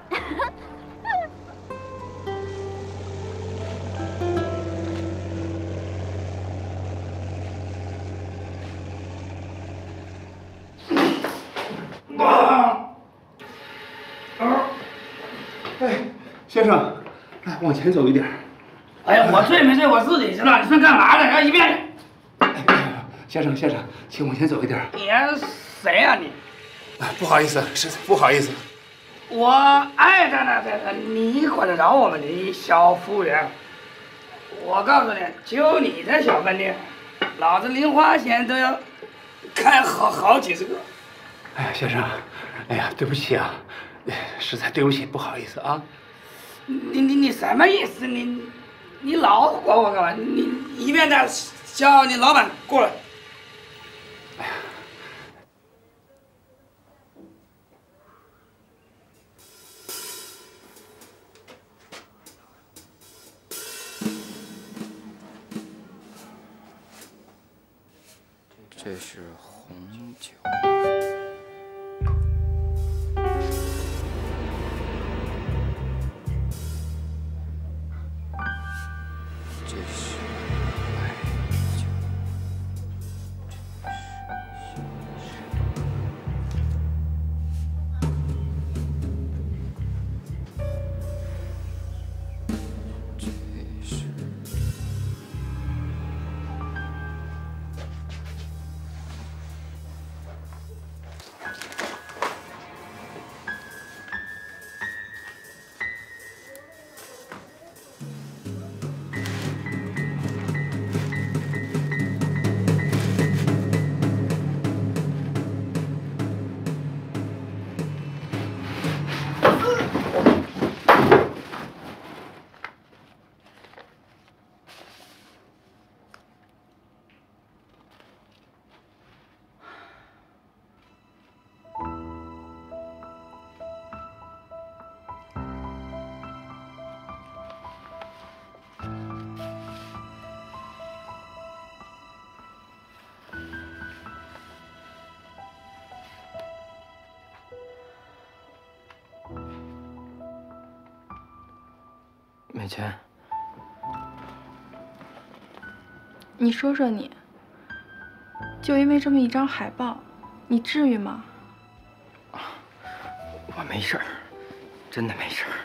哎，先生，来往前走一点。 哎呀，我醉没醉我自己知道，你算干嘛的？让一边。 先生，请往前走一点。 你谁呀你？ 不好意思，实在不好意思。 我爱着呢，你管得着我吗？你小服务员，我告诉你，就你这小饭店，老子零花钱都要开好几十个。 哎呀，先生，哎呀，对不起啊，实在对不起，不好意思啊。 你什么意思？你老管我干嘛？你一边的叫你老板过来。哎呀。 这是红酒。这是白酒。 美娟， 你说说你，就因为这么一张海报，你至于吗？ 我没事儿，真的没事儿。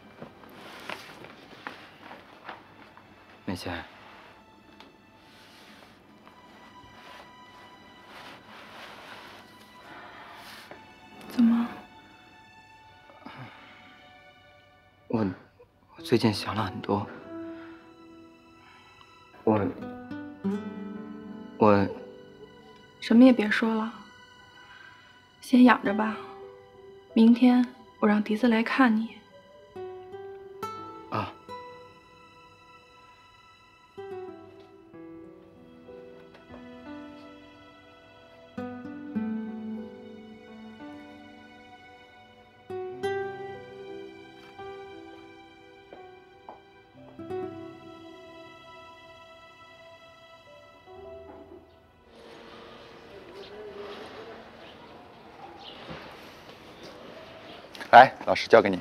美娟， 怎么？ 我最近想了很多。我什么也别说了，先养着吧。明天我让笛子来看你。 啊。 来，老师交给你。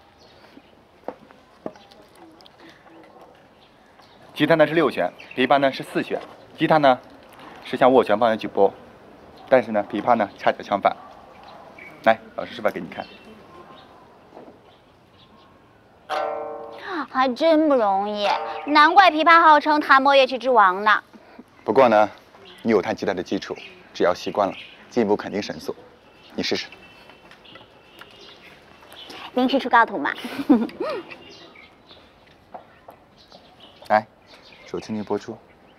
吉他呢是6弦，琵琶呢是4弦。吉他呢是像握拳般的举拨，但是呢，琵琶呢恰恰相反。来，老师示范给你看。 还真不容易，难怪琵琶号称弹拨乐器之王呢。 不过呢，你有弹吉他的基础，只要习惯了，进步肯定神速。你试试。 临时出高徒嘛。 来，手轻轻拨出。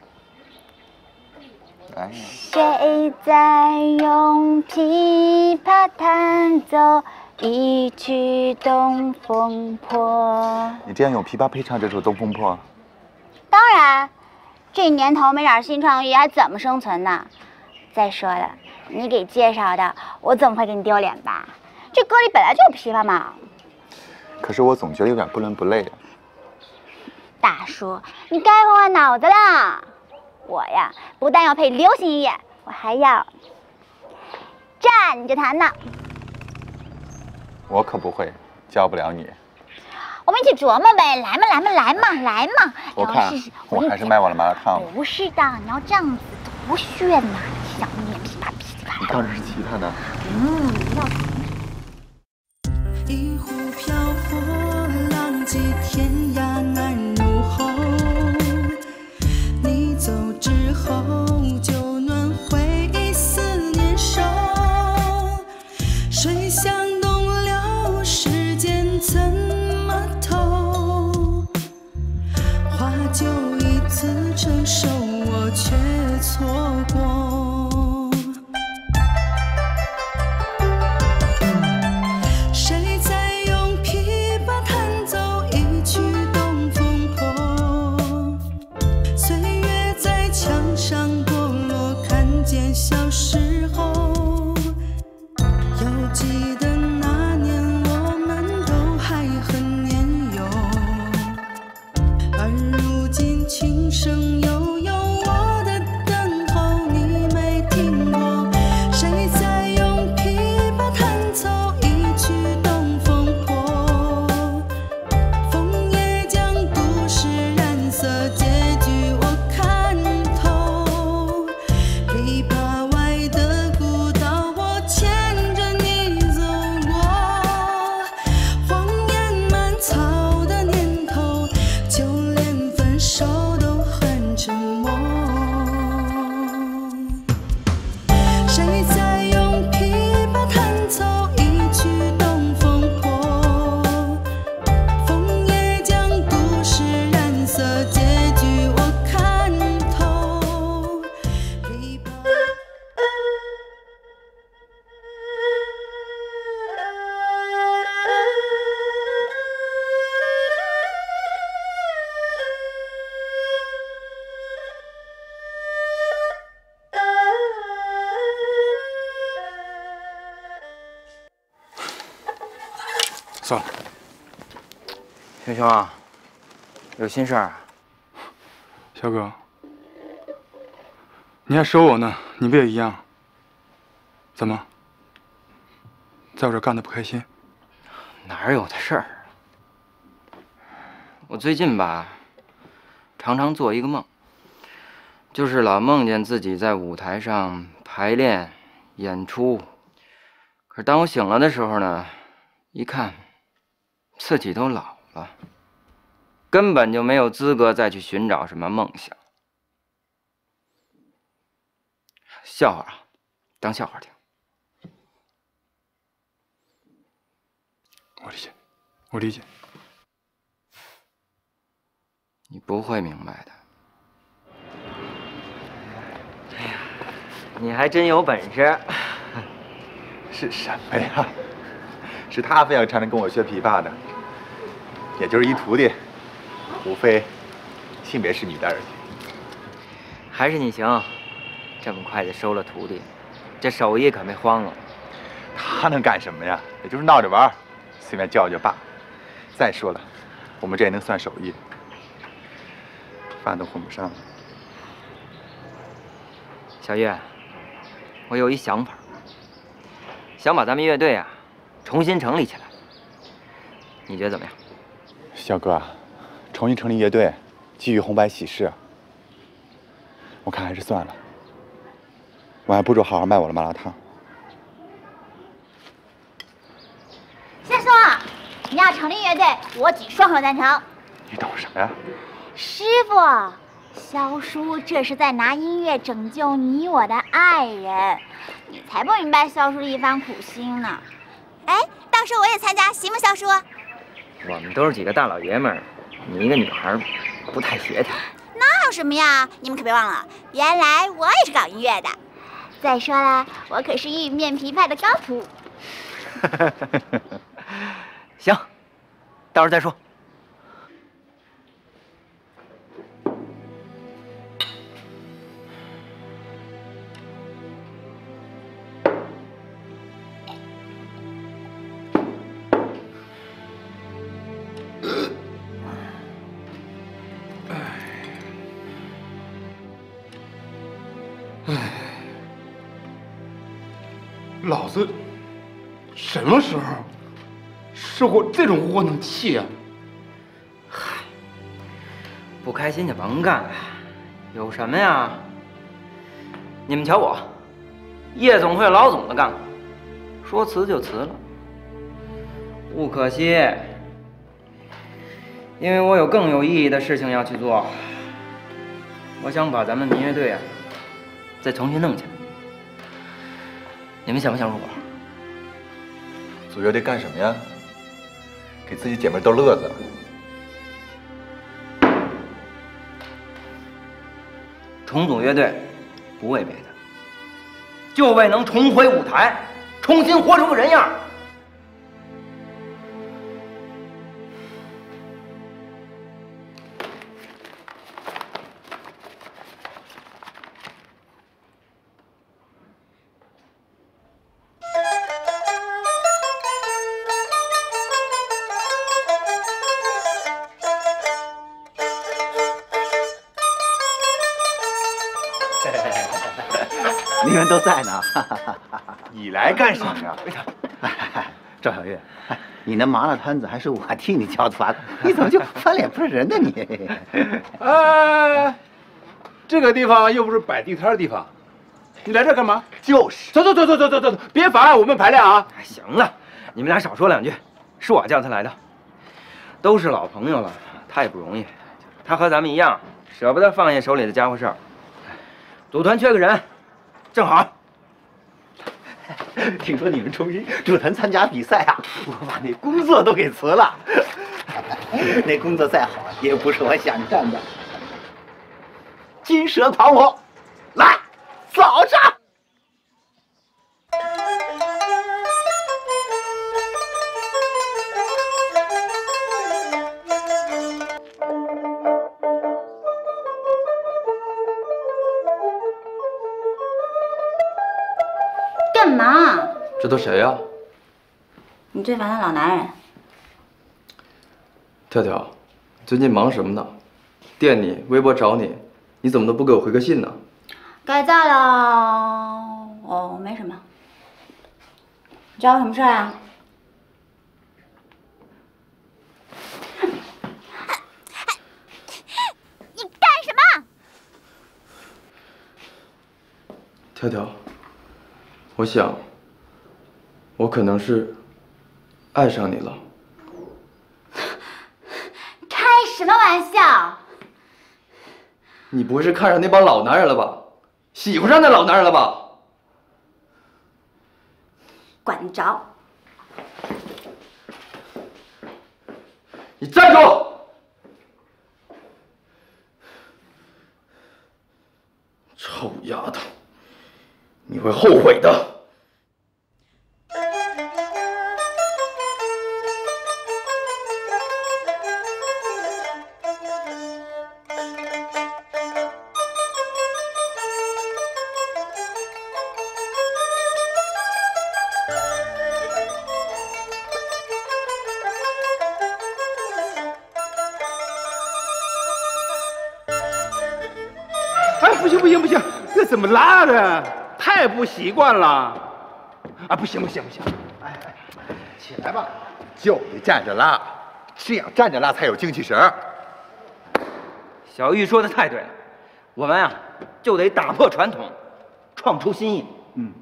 来。 谁在用琵琶弹奏一曲《东风破》？ 你这样用琵琶配唱这首《东风破》？ 当然，这年头没点新创意还怎么生存呢？再说了，你给介绍的，我怎么会给你丢脸吧？这歌里本来就有琵琶嘛。 可是我总觉得有点不伦不类的。 大叔，你该换换脑子了。我呀，不但要配流行音乐，我还要站着弹呢。 我可不会，教不了你。 我们一起琢磨呗，来嘛来嘛来嘛来嘛！ 我看我还是卖我的麻辣烫吧。 不是的，你要这样子多炫呐！小面琵琶琵琶。 你当时是吉他呢？ 要。 一壶飘泊，浪迹天涯难入喉。你走之后，就暖回忆思念手。谁想动了时间怎么透？花就一次承受，我却错过。小时候，犹记得那年我们都还很年幼，而如今琴声悠悠，我的等候你没听过。谁在用琵琶弹奏一曲《东风破》？枫叶将故事染色，结局我看透。琵琶。 算了， 熊熊啊，有心事儿啊？ 小哥，你还收我呢，你不也一样？怎么，在我这干的不开心？ 哪有的事儿？ 我最近吧，常常做一个梦，就是老梦见自己在舞台上排练、演出。可是当我醒了的时候呢，一看，自己都老了，根本就没有资格再去寻找什么梦想。笑话啊，当笑话听。 我理解，我理解。 你不会明白的。哎呀，你还真有本事。 是什么呀？是他非要常常跟我学琵琶的，也就是一徒弟，无非性别是女的而已。 还是你行，这么快就收了徒弟，这手艺可没荒了。 他能干什么呀？也就是闹着玩，随便叫就罢。再说了，我们这也能算手艺。饭都混不上了。 小月，我有一想法，想把咱们乐队啊重新成立起来，你觉得怎么样？ 小哥，重新成立乐队，继续红白喜事，我看还是算了。我还不如好好卖我的麻辣烫。 先说，你要成立乐队，我举双手赞成。 你懂什么呀？ 师傅，萧叔这是在拿音乐拯救你我的爱人，你才不明白萧叔的一番苦心呢。哎，到时候我也参加，行吗，萧叔？ 我们都是几个大老爷们儿，你一个女孩不太协调。 那有什么呀？你们可别忘了，原来我也是搞音乐的。再说了，我可是玉面琵琶的高徒。 行，到时候再说。 老子什么时候受过这种窝囊气啊？ 不开心就甭干了，有什么呀？你们瞧我，夜总会老总的干过，说辞就辞了。不可惜，因为我有更有意义的事情要去做。我想把咱们民乐队啊，再重新弄起来。你们想不想入伙？ 组乐队干什么呀？给自己姐妹逗乐子。 重组乐队，不为别的，就为能重回舞台，重新活出个人样。 你们都在呢， 你来干什么呀？ 赵小月，你那麻辣摊子还是我替你叫的，你怎么就翻脸不认人呢你？ 这个地方又不是摆地摊的地方，你来这干嘛？ 就是。 走，别妨碍我们排练啊！ 行了，你们俩少说两句，是我叫他来的，都是老朋友了，他也不容易，他和咱们一样，舍不得放下手里的家伙事儿。组团缺个人，正好。 听说你们重新组团参加比赛啊，我把那工作都给辞了。那工作再好，也不是我想干的。金蛇狂魔，来，早上。 干嘛？ 这都谁呀？ 你最烦的老男人。 跳跳，最近忙什么呢？电你，微博找你，你怎么都不给我回个信呢？ 改造了。哦，没什么。你找我什么事啊？ 条，我想，我可能是爱上你了。 开什么玩笑？ 你不会是看上那帮老男人了吧？喜欢上那老男人了吧？ 管得着？ 你站住！臭丫头，你会后悔的。 哎，不行不行不行，这怎么拉的？太不习惯了。啊，不行不行不行！ 哎，起来吧，就得站着拉，这样站着拉才有精气神儿。 小玉说的太对了，我们啊就得打破传统，创出新意。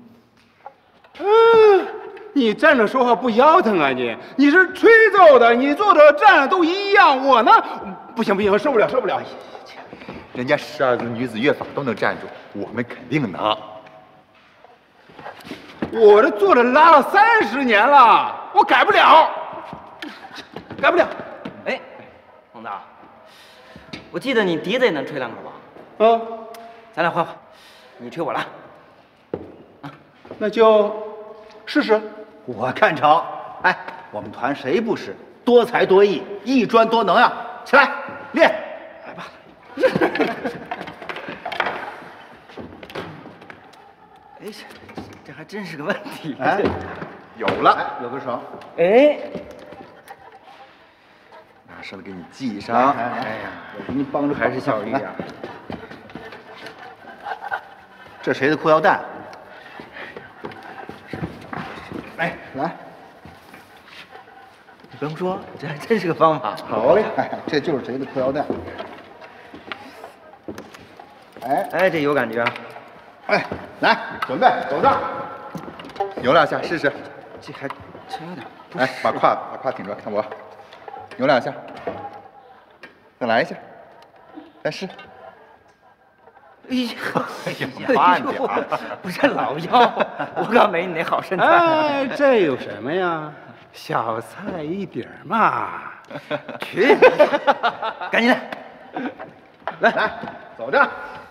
你站着说话不腰疼啊你？你是吹奏的，你坐着站着都一样，我呢，不行不行，受不了受不了。 人家12字女子乐坊都能站住，我们肯定能。 我这坐着拉了30年了，我改不了，改不了。 哎，孟大，我记得你笛子也能吹两口吧？咱俩换换，你吹我拉。 那就试试。 我看成。哎，我们团谁不是多才多艺、艺专多能呀？起来练。来吧。 哎，这还真是个问题。 哎，有了，有个手。 哎， 拿上来给你系上。 哎呀，我给你帮着， 还是小玉啊。 这谁的裤腰带？ 哎，来， 你甭说，这还真是个方法。 好嘞，哎，这就是谁的裤腰带。 哎，这有感觉啊！ 哎，来，准备，走这儿，扭2下试试。 这还真有点。 哎，把胯挺着，看我，扭2下，再来一下，再试。 哎呀， 慢点儿， 不是老腰，我可没你那好身材。 哎，这有什么呀？小菜一碟嘛。 去，赶紧来， 来，走着。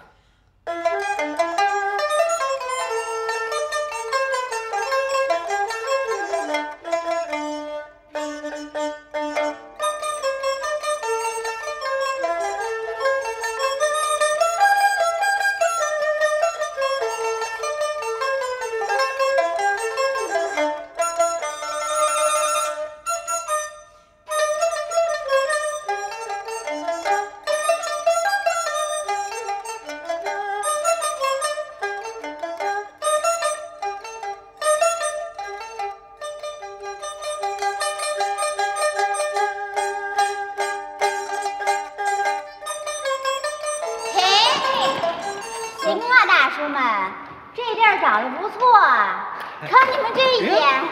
长得不错啊，看你们这一点，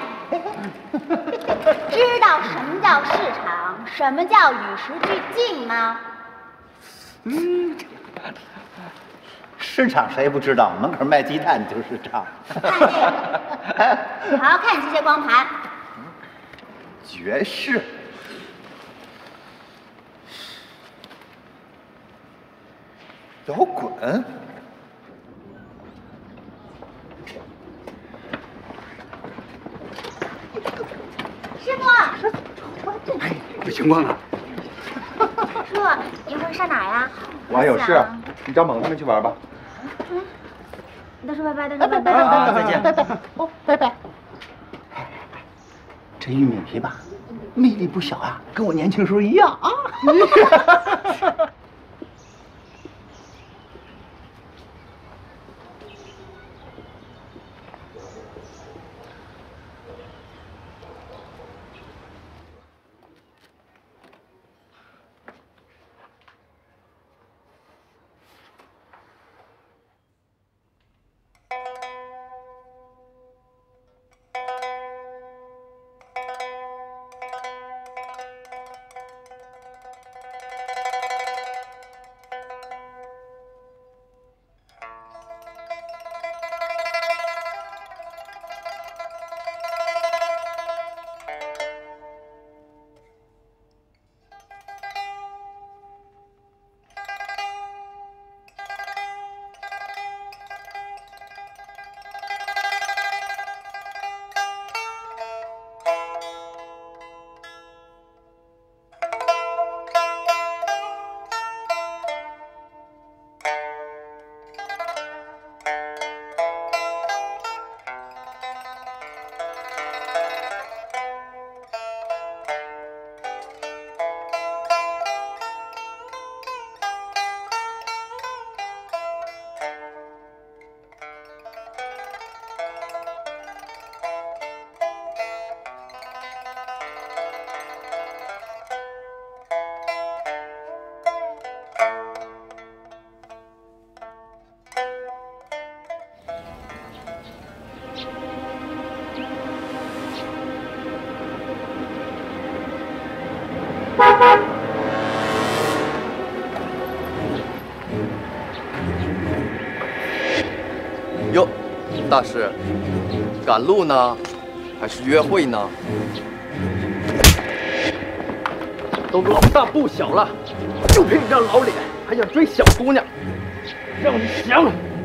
知道什么叫市场，什么叫与时俱进吗？ 市场谁不知道？门口卖鸡蛋就是市场。 好好看这些光盘。 爵士。摇滚。 师傅， 有情况啊！ 师傅，一会儿上哪呀？ 我还有事，你找猛他们去玩吧。 大叔拜拜，大叔拜拜， 再见，拜拜，哦，拜拜。这玉米皮吧，魅力不小啊，跟我年轻时候一样啊。 大师，赶路呢，还是约会呢？都老大不小了，就凭你这老脸，还想追小姑娘，让你想，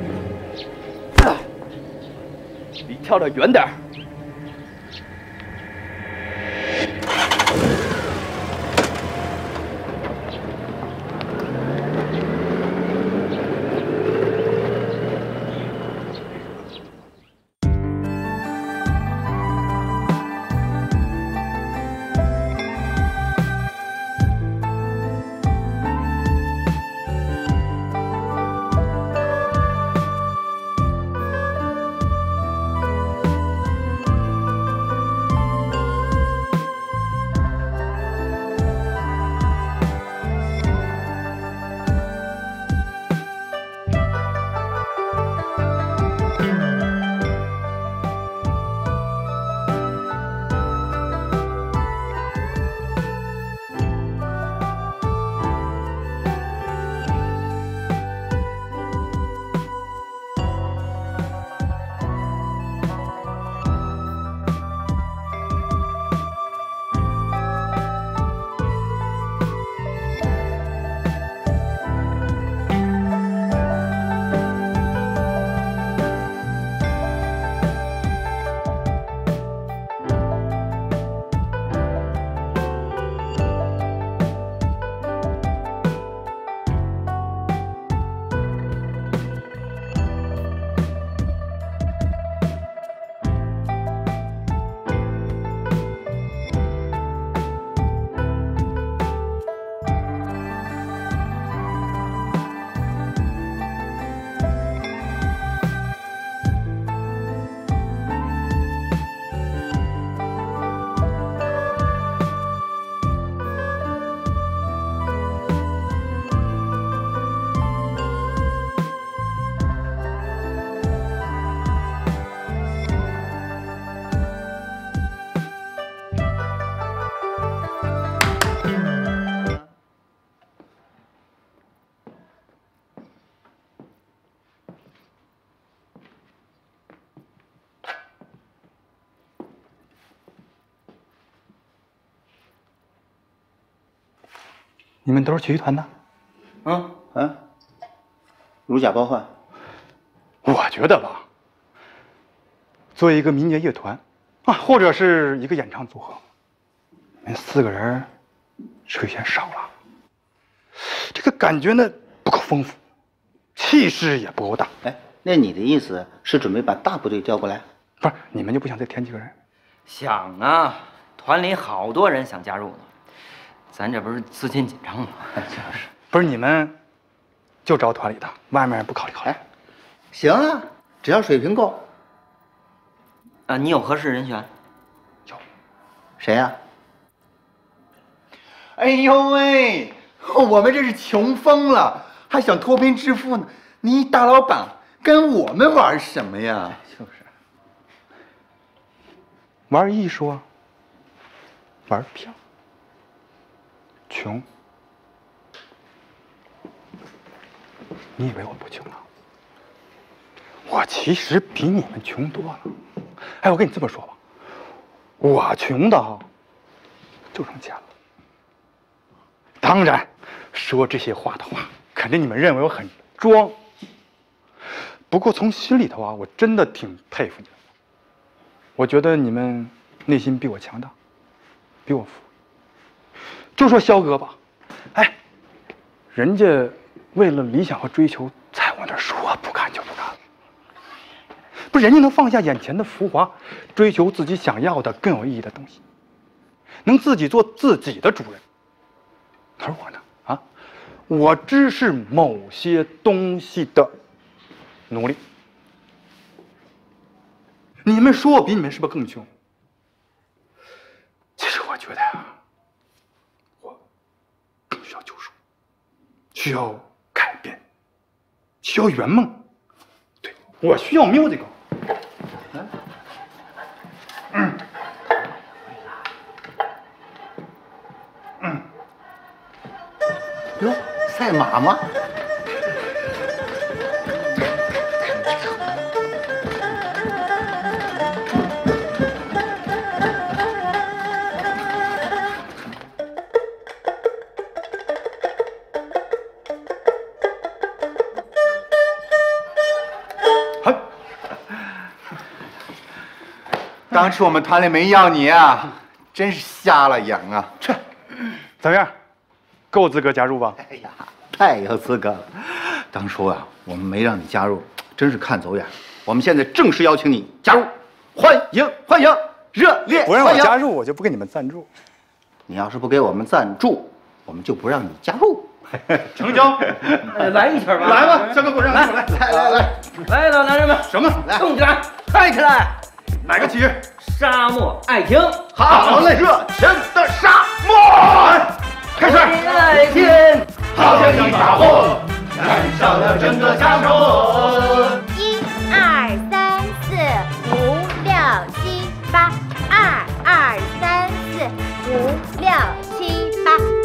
离跳跳远点儿。 你们都是曲艺团的？ 如假包换。 我觉得吧，作为一个民间乐团啊，或者是一个演唱组合，你们4个人是有些少了。这个感觉呢不够丰富，气势也不够大。 哎，那你的意思是准备把大部队叫过来？ 不是，你们就不想再添几个人？ 想啊，团里好多人想加入呢，咱这不是资金紧张吗？ 就是不是你们就招团里的，外面不考虑考虑？ 行啊，只要水平够。 你有合适人选？ 有。 谁呀？ 哎呦喂，我们这是穷疯了，还想脱贫致富呢。你大老板跟我们玩什么呀？ 就是玩艺术啊，玩票。穷？你以为我不穷啊？我其实比你们穷多了。哎，我跟你这么说吧，我穷的就剩钱了。当然，说这些话的话，肯定你们认为我很装。不过从心里头啊，我真的挺佩服你们。我觉得你们内心比我强大，比我富。就说肖哥吧，哎，人家为了理想和追求，在我那儿说不干就不干了。不是人家能放下眼前的浮华，追求自己想要的更有意义的东西，能自己做自己的主人。而我呢，啊，我只是某些东西的奴隶。你们说我比你们是不是更穷？其实我觉得呀，我更需要救赎，需要改变，需要圆梦。对，我需要music。 哟，赛马吗？ 当初我们团里没要你啊，真是瞎了眼啊！ 切，怎么样？够资格加入吧？ 哎呀，太有资格了！当初啊，我们没让你加入，真是看走眼。我们现在正式邀请你加入，欢迎欢迎，热烈不让我加入，我就不给你们赞助。 你要是不给我们赞助，我们就不让你加入。 成交，来一圈吧！ 来吧，小哥鼓掌！来， 来，老男人们， 什么？ 动起来，嗨起来！ 哪个旗？ 沙漠爱情。 好嘞，热情的沙漠。开始。 爱情， 好像一把火，燃烧了整个沙漠。 1、2、3、4、5、6、7、8。2、2、3、4、5、6、7、8。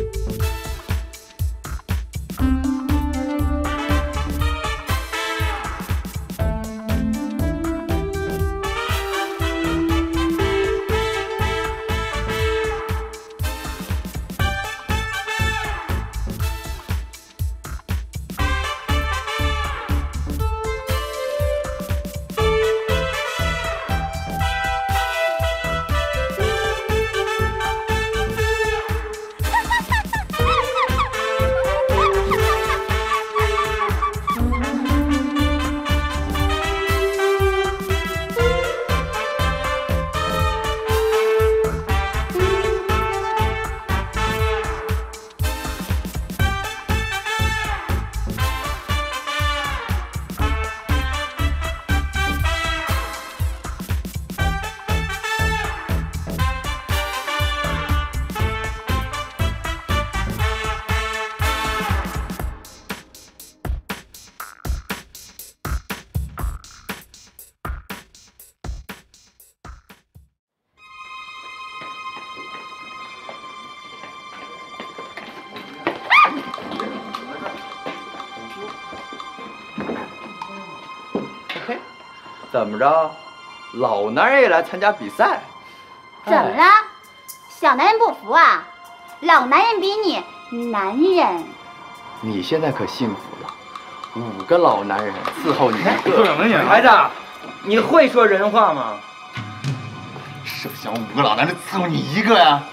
怎么着，老男人也来参加比赛？ 怎么了？小男人不服啊？老男人比你男人。 你现在可幸福了，5个老男人伺候你一个。 孩子，你会说人话吗？ 是不是想5个老男人伺候你一个呀？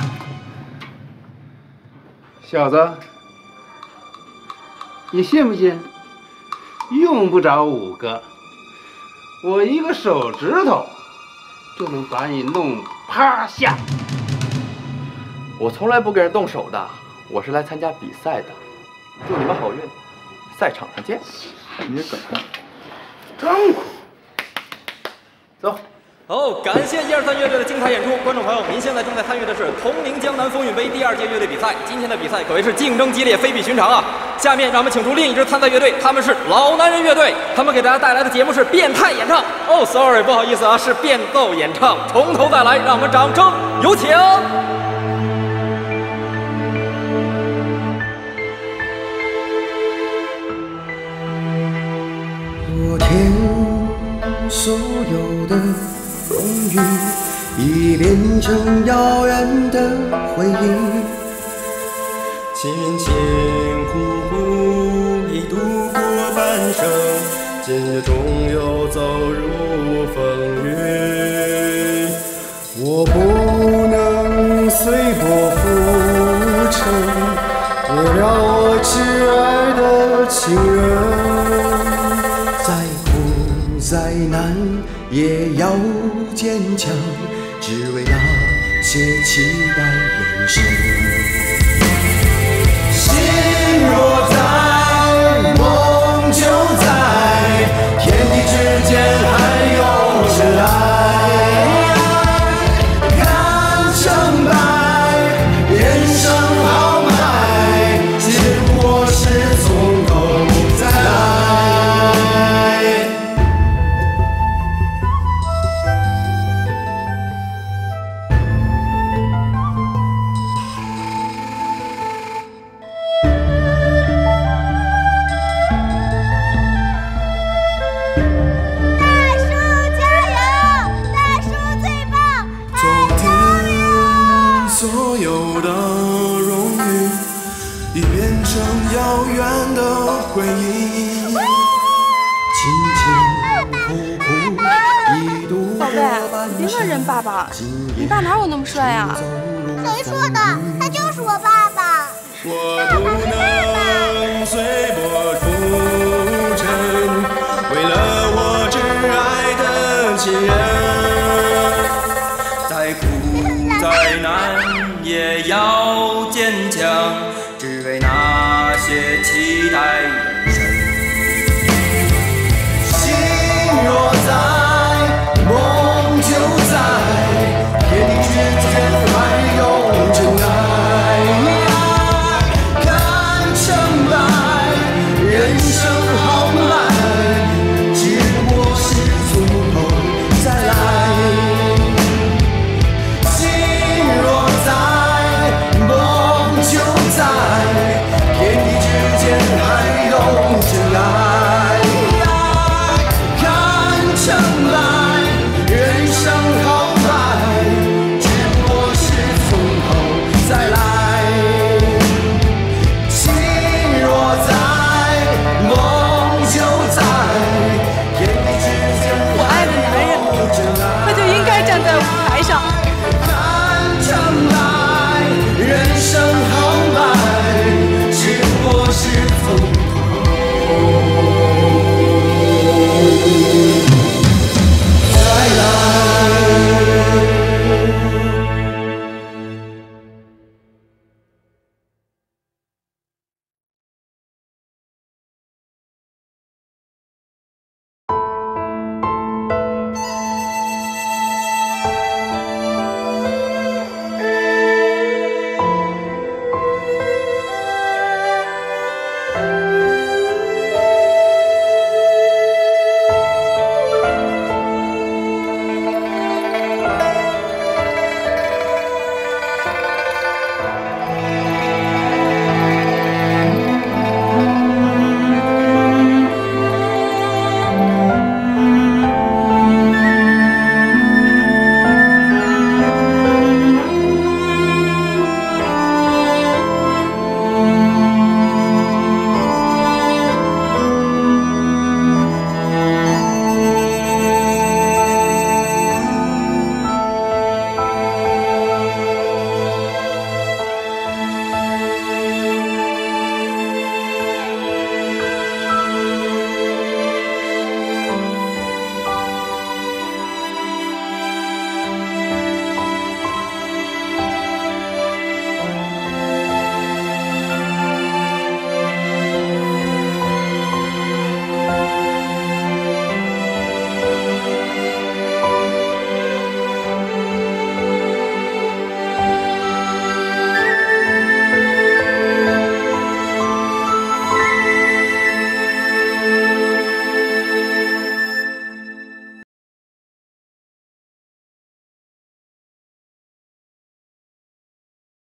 小子，你信不信？用不着5个。我一个手指头就能把你弄趴下。 我从来不给人动手的，我是来参加比赛的。祝你们好运，赛场上见。 你也敢？ 真苦。 走。 好，感谢1、2、3乐队的精彩演出。观众朋友，您现在正在参与的是同名江南风云杯第2届乐队比赛。今天的比赛可谓是竞争激烈，非比寻常啊！下面让我们请出另一支参赛乐队，他们是老男人乐队。他们给大家带来的节目是变态演唱。哦 ，sorry， 不好意思啊，是变奏演唱。从头再来，让我们掌声有请。 昨天所有的风雨已变成遥远的回忆，辛辛苦苦已度过半生，今日终又走入风雨。我不能随波浮沉，为了我挚爱的情人，再苦再难也要坚强，只为那些期待人生。心若在，梦就在，天地之间还有真爱。看成败，人生豪迈，结果是从头再来。所有的荣誉已变成遥远的回忆，辛辛苦苦一度过你别问人爸爸，你爸哪有那么帅啊？ 谁说的？他就是我爸爸。爸爸是爸爸。 随波浮沉，为了我挚爱的亲人，再苦再难也要